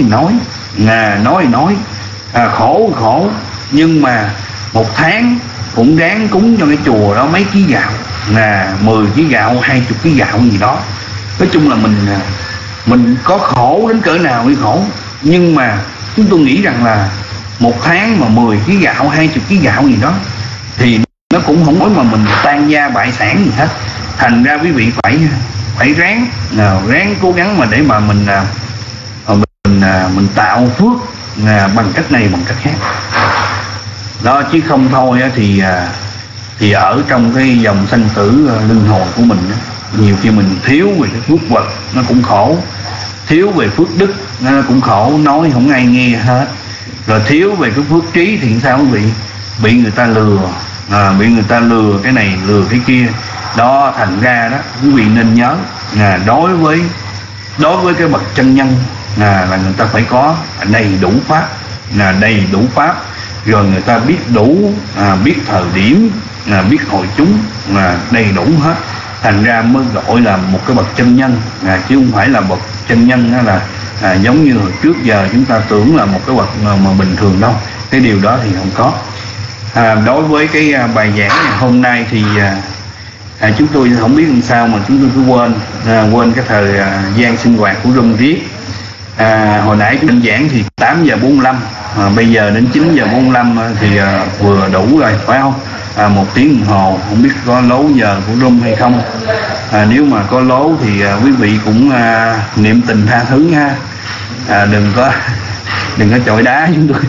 nói khổ, nhưng mà một tháng cũng ráng cúng cho cái chùa đó mấy ký gạo, 10 ký gạo, 20 ký gạo gì đó. Nói chung là mình có khổ đến cỡ nào mới khổ, nhưng mà chúng tôi nghĩ rằng là một tháng mà 10 ký gạo, 20 ký gạo gì đó thì nó cũng không có mà mình tan gia bại sản gì hết. Thành ra quý vị phải ráng cố gắng mà để mà mình tạo phước bằng cách này bằng cách khác đó, chứ không thôi thì ở trong cái dòng sanh tử luân hồi của mình nhiều khi mình thiếu về cái phước vật nó cũng khổ, thiếu về phước đức nó cũng khổ, nói không ai nghe hết. Rồi thiếu về cái phước trí thì sao quý vị? Bị người ta lừa, bị người ta lừa cái này lừa cái kia đó. Thành ra đó quý vị nên nhớ đối với cái bậc chân nhân là người ta phải có đầy đủ pháp, đầy đủ pháp, rồi người ta biết đủ, biết thời điểm, biết hội chúng, đầy đủ hết. Thành ra mới gọi là một cái bậc chân nhân, chứ không phải là bậc chân nhân là giống như hồi trước giờ chúng ta tưởng là một cái bậc mà bình thường đâu. Cái điều đó thì không có. Đối với cái bài giảng ngày hôm nay thì chúng tôi không biết làm sao mà chúng tôi cứ quên cái thời gian sinh hoạt của room riết. Hồi nãy chúng giảng thì 8 giờ 45, bây giờ đến 9 giờ 45 thì vừa đủ rồi phải không? 1 tiếng đồng hồ, không biết có lố giờ của room hay không. Nếu mà có lố thì quý vị cũng niệm tình tha thứ ha, đừng có chọi đá chúng tôi.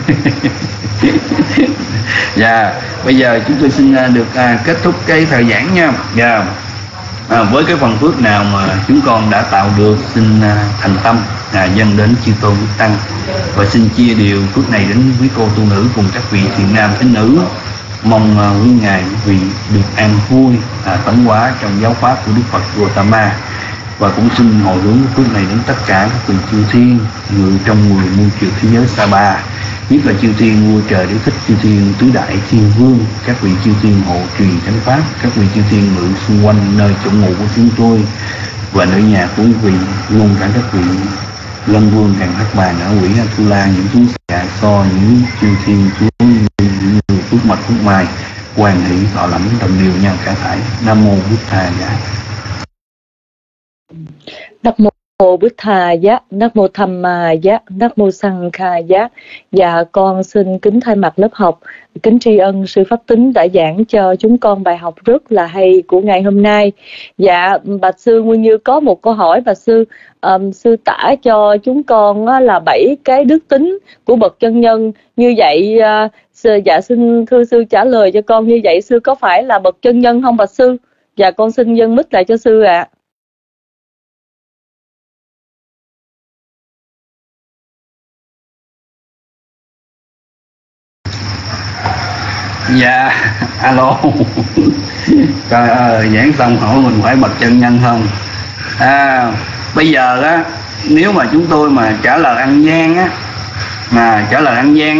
Bây giờ chúng tôi xin được kết thúc cái thời giảng nha. Với cái phần phước nào mà chúng con đã tạo được, xin thành tâm dâng đến chư tôn đức tăng, và xin chia điều phước này đến quý cô tu nữ cùng các vị thiện nam tín nữ. Mong quý ngài quý vị được an vui tấn hóa trong giáo pháp của Đức Phật Gautama, và cũng xin hồi hướng phước này đến tất cả các vị chư thiên ngự trong 10 muôn triệu thế giới Sa Ba, nhất là chư thiên vua trời Đế Thích, chư thiên tứ đại thiên vương, các vị chư thiên hộ trì chánh pháp, các vị chư thiên ngự xung quanh nơi chỗ ngủ của chúng tôi và nơi nhà của quý vị, luôn cả các vị Lân Vương Hàng Hắc Bàn ở quỷ Atula, những chúng dạ so, những chư thiên chúa những người phước mạch phước mai hoàn hỷ thọ lãnh đồng điều nhau cả thảy. Nam mô Bụt Thà Giá. Nam mô Bụt Thà Giá, Nam mô Tham Ma Giá, Nam mô Sang Kha Giá. Dạ con xin kính thay mặt lớp học kính tri ân sư Pháp Tính đã giảng cho chúng con bài học rất là hay của ngày hôm nay. Dạ bạch sư Nguyên Như có một câu hỏi, và sư tả cho chúng con là 7 cái đức tính của bậc chân nhân. Như vậy dạ xin thưa sư trả lời cho con, như vậy sư có phải là bậc chân nhân không bạch sư? Dạ con xin dâng mic lại cho sư ạ. Dạ, alo. Trời ơi, giảng xong hỏi mình phải bậc chân nhân không? Bây giờ á, nếu mà chúng tôi mà trả lời ăn gian á,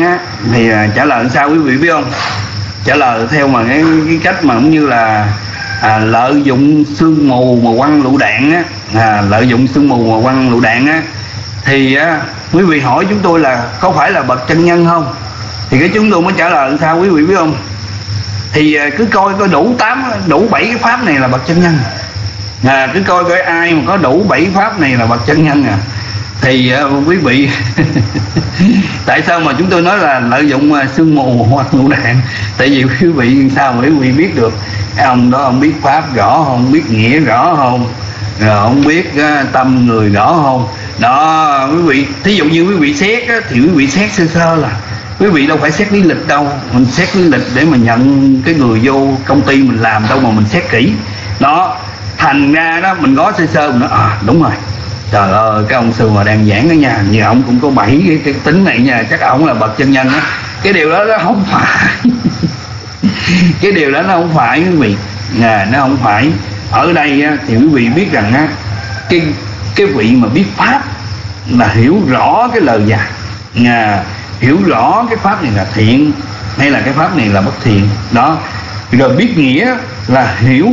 thì trả lời sao quý vị biết không? Trả lời theo mà cái cách mà cũng như là lợi dụng sương mù mà quăng lựu đạn á, lợi dụng sương mù mà quăng lựu đạn á, thì quý vị hỏi chúng tôi là có phải là bậc chân nhân không? Thì cái chúng tôi mới trả lời sao quý vị biết không? Thì cứ coi đủ 7 cái pháp này là bậc chân nhân. Cứ coi ai mà có đủ 7 pháp này là bậc chân nhân thì quý vị tại sao mà chúng tôi nói là lợi dụng sương mù hoặc lựu đạn? Tại vì quý vị sao mà quý vị biết được cái ông đó ông biết pháp rõ không, biết nghĩa rõ không, rồi ông biết tâm người rõ không? Đó quý vị, thí dụ như quý vị xét thì quý vị xét sơ sơ là quý vị đâu phải xét lý lịch đâu, mình xét lý lịch để mà nhận cái người vô công ty mình làm đâu mà mình xét kỹ. Đó, thành ra đó mình có sơ sơ mình nói đúng rồi, trời ơi cái ông sư mà đang giảng ở nhà như ông cũng có 7 cái tính này nha, chắc ông là bậc chân nhân á. Cái điều đó nó không phải cái điều đó nó không phải quý vị, nó không phải. Ở đây thì quý vị biết rằng cái vị mà biết pháp là hiểu rõ cái lời dạy, hiểu rõ cái pháp này là thiện hay là cái pháp này là bất thiện. Đó, rồi biết nghĩa là hiểu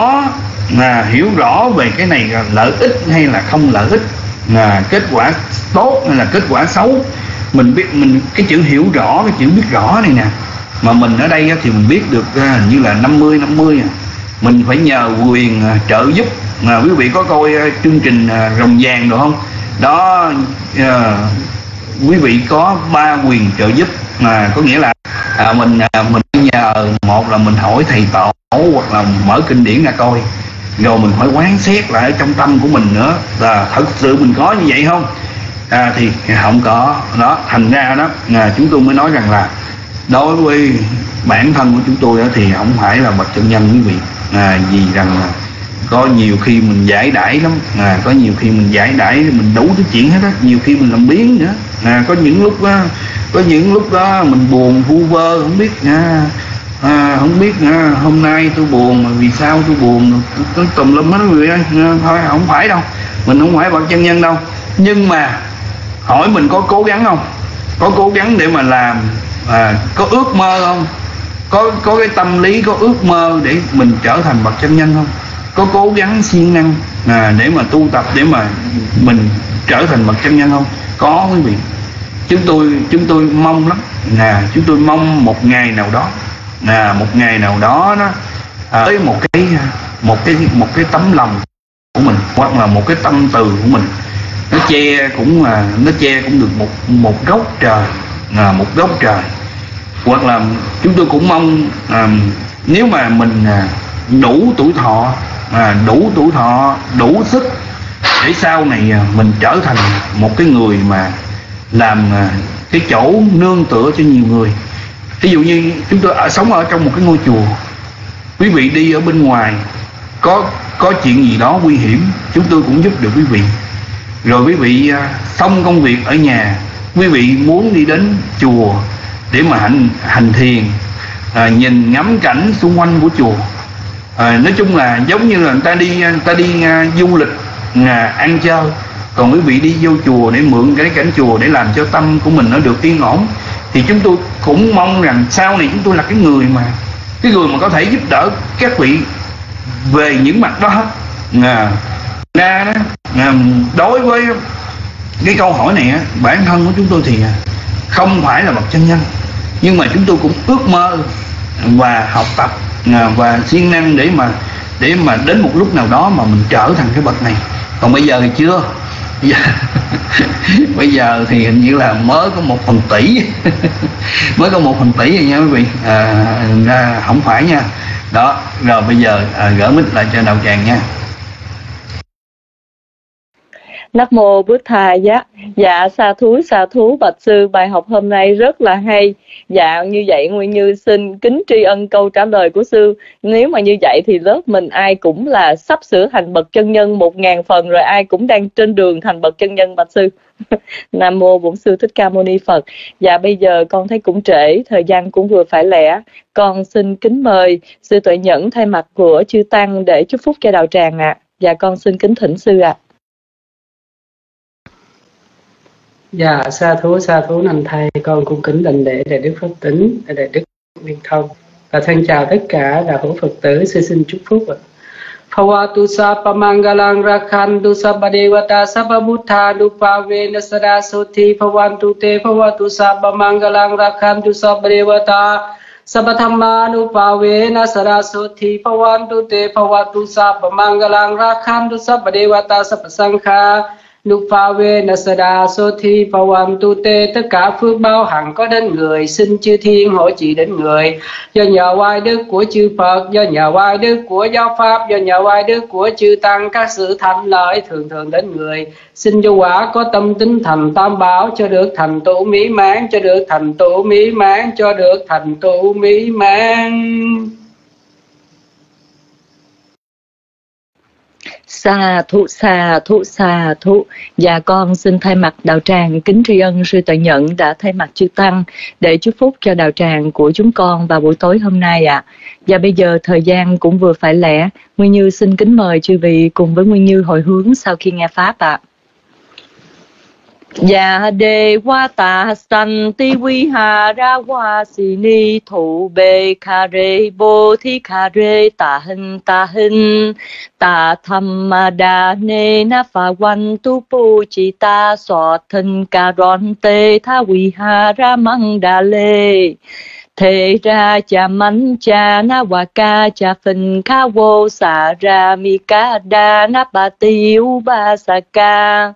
rõ về cái này là lợi ích hay là không lợi ích, kết quả tốt hay là kết quả xấu. Mình biết, mình cái chữ hiểu rõ, cái chữ biết rõ này nè, mà mình ở đây thì mình biết được như là 50-50. Mình phải nhờ quyền trợ giúp. Quý vị có coi chương trình Rồng Vàng được không? Đó, quý vị có 3 quyền trợ giúp, có nghĩa là mình nhờ, một là mình hỏi thầy tổ hoặc là mở kinh điển ra coi, rồi mình phải quán xét lại ở trong tâm của mình nữa là thật sự mình có như vậy không? Thì không có. Đó, thành ra đó chúng tôi mới nói rằng là đối với bản thân của chúng tôi thì không phải là bậc chân nhân quý vị, vì rằng là có nhiều khi mình giải đãi lắm, có nhiều khi mình giải đãi mình đủ thứ chuyện hết á, nhiều khi mình làm biếng nữa. Có những lúc đó mình buồn vu vơ, không biết hôm nay tôi buồn mà vì sao tôi buồn, tôi tùm lum hết quý vị ơi. Thôi không phải đâu, mình không phải bậc chân nhân đâu. Nhưng mà hỏi mình có cố gắng không? Có cố gắng để mà làm, có ước mơ không? Có cái tâm lý, có ước mơ để mình trở thành bậc chân nhân không? Có cố gắng siêng năng để mà tu tập để mà mình trở thành bậc chân nhân không? Có quý vị. Chúng tôi mong lắm, chúng tôi mong một ngày nào đó, với một cái tấm lòng của mình, hoặc là một cái tâm từ của mình, nó che cũng được một góc trời, hoặc là chúng tôi cũng mong nếu mà mình đủ tuổi thọ, đủ sức để sau này mình trở thành một cái người mà làm cái chỗ nương tựa cho nhiều người. Ví dụ như chúng tôi sống ở trong một cái ngôi chùa, quý vị đi ở bên ngoài có chuyện gì đó nguy hiểm, chúng tôi cũng giúp được quý vị. Rồi quý vị xong công việc ở nhà, quý vị muốn đi đến chùa để mà hành thiền, nhìn ngắm cảnh xung quanh của chùa. Nói chung là giống như là người ta đi du lịch ăn chơi, còn quý vị đi vô chùa để mượn cái cảnh chùa để làm cho tâm của mình nó được yên ổn. Thì chúng tôi cũng mong rằng sau này chúng tôi là cái người mà có thể giúp đỡ các vị về những mặt đó. Đối với cái câu hỏi này bản thân của chúng tôi thì không phải là bậc chân nhân, nhưng mà chúng tôi cũng ước mơ và học tập và siêng năng để mà đến một lúc nào đó mà mình trở thành cái bậc này. Còn bây giờ thì chưa. Bây giờ thì hình như là mới có 1/1000 tỷ mới có 1/1000 tỷ rồi nha quý vị, không phải nha. Đó, rồi bây giờ gỡ mic lại cho đạo tràng nha. Nam mô Bụt Thầy giá. Dạ sa thú bạch sư, bài học hôm nay rất là hay. Dạ như vậy Nguyên Như xin kính tri ân câu trả lời của sư. Nếu mà như vậy thì lớp mình ai cũng là sắp sửa thành bậc chân nhân 1000 phần rồi, ai cũng đang trên đường thành bậc chân nhân bạch sư. Nam mô Bổn Sư Thích Ca Mâu Ni Phật. Dạ bây giờ con thấy cũng trễ, thời gian cũng vừa phải lẽ. Con xin kính mời sư Tuệ Nhẫn thay mặt của chư tăng để chúc phúc cho đạo tràng ạ. Dạ con xin kính thỉnh sư ạ. Dạ sa thú nành thầy, con cung kính đảnh lễ Đại Đức Pháp Tính, Đại Đức Nguyên Thông. Và thân chào tất cả đạo hữu Phật tử, xin chúc phúc ạ. Phawatu Sapa Mangalang Rakhantu Sabba Devata Sabba Buddha Nupavena Saraswati Phavantu Te Phawatu Sapa Mangalang Rakhantu Sabba Devata Sabba Dhamma Nupavena Saraswati Phavantu Te Phawatu Sapa Mangalang Rakhantu Sabba Devata Sabba Sangha Nupavena Saraswati Phavantu Te. Tất cả phước báo hằng có đến người, xin chư thiên hộ trì đến người. Do nhờ oai đức của chư Phật, do nhờ oai đức của giáo pháp, do nhờ oai đức của chư tăng, các sự thành lợi thường thường đến người. Xin cho quả có tâm tính thành tam bảo, cho được thành tựu mỹ mãn, cho được thành tựu mỹ mãn, cho được thành tựu mỹ mãn. Sa thụ, sa thụ, sa thụ. Và con xin thay mặt đạo tràng kính tri ân sư Tuệ Nhận đã thay mặt chư tăng để chúc phúc cho đạo tràng của chúng con vào buổi tối hôm nay ạ. Và bây giờ thời gian cũng vừa phải lẽ, Nguyên Như xin kính mời chư vị cùng với Nguyên Như hồi hướng sau khi nghe pháp ạ. Dạ đề wa ta san ti vi ha ra wa si ni thủ bê kha re bô thi kha re ta hình ta tham ma đa ne na pha wan tu pu chi ta so thân ca ron te tha vi ha ra mang đa lê thế ra cha mắn cha na wa ca cha phình kha vô sa ra mi ca đa na pa tiêu ba sa ca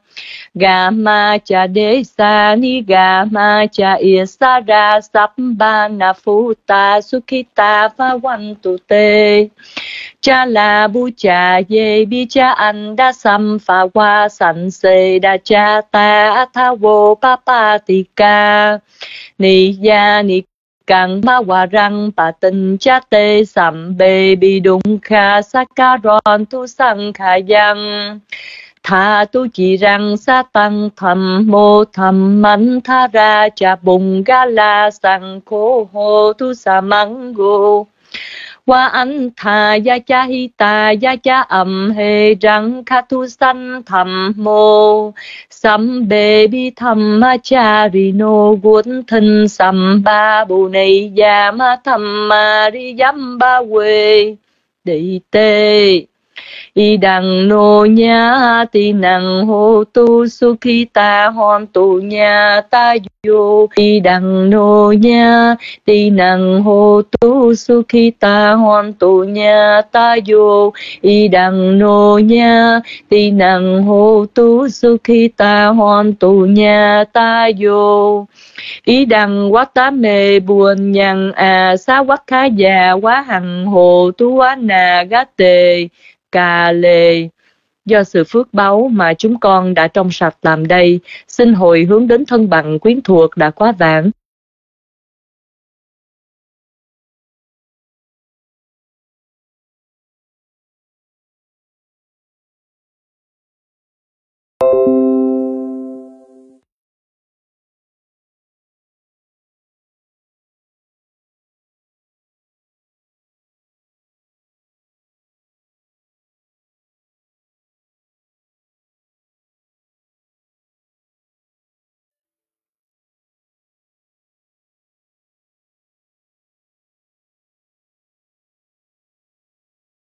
Gama cha đế sa ni gama cha isa ra sắp ba na phu ta sukhita pha văn tu te cha la bu cha ye bi cha an da sam pha wa san se da cha ta tha vô pa pa ti ca ni ya ni Càng ma hòa răng bà tình cha tê sầm bê bi đụng kha sa ca ron tu sang kha yang Tha tu chỉ rằng sa tăng thầm mô thầm mắn tha ra cha bùng ga la sang khô hồ tu sa măng gô Wa anh tha ya cha hi ta ya cha he răng kha tu san thầm mô Sam bê bi thầm ma cha ri no guốn thân sam ba bù này ya ma thầm ma ri yam ba quê đi tê Y đằng nô nhá ti năng hô tu sukhita hon tu nha ta yo Y đằng nô nhá ti năng hô tu sukhita hon tu nha ta yo Y đằng nô nhá ti năng hô tu sukhita hon tu nha ta yo Ý đằng quá tá mê buồn nhằn xá quát khá già quá hằng hồ tú quá nà gá tề cà lề. Do sự phước báu mà chúng con đã trong sạch làm đây, xin hồi hướng đến thân bằng quyến thuộc đã quá vãng,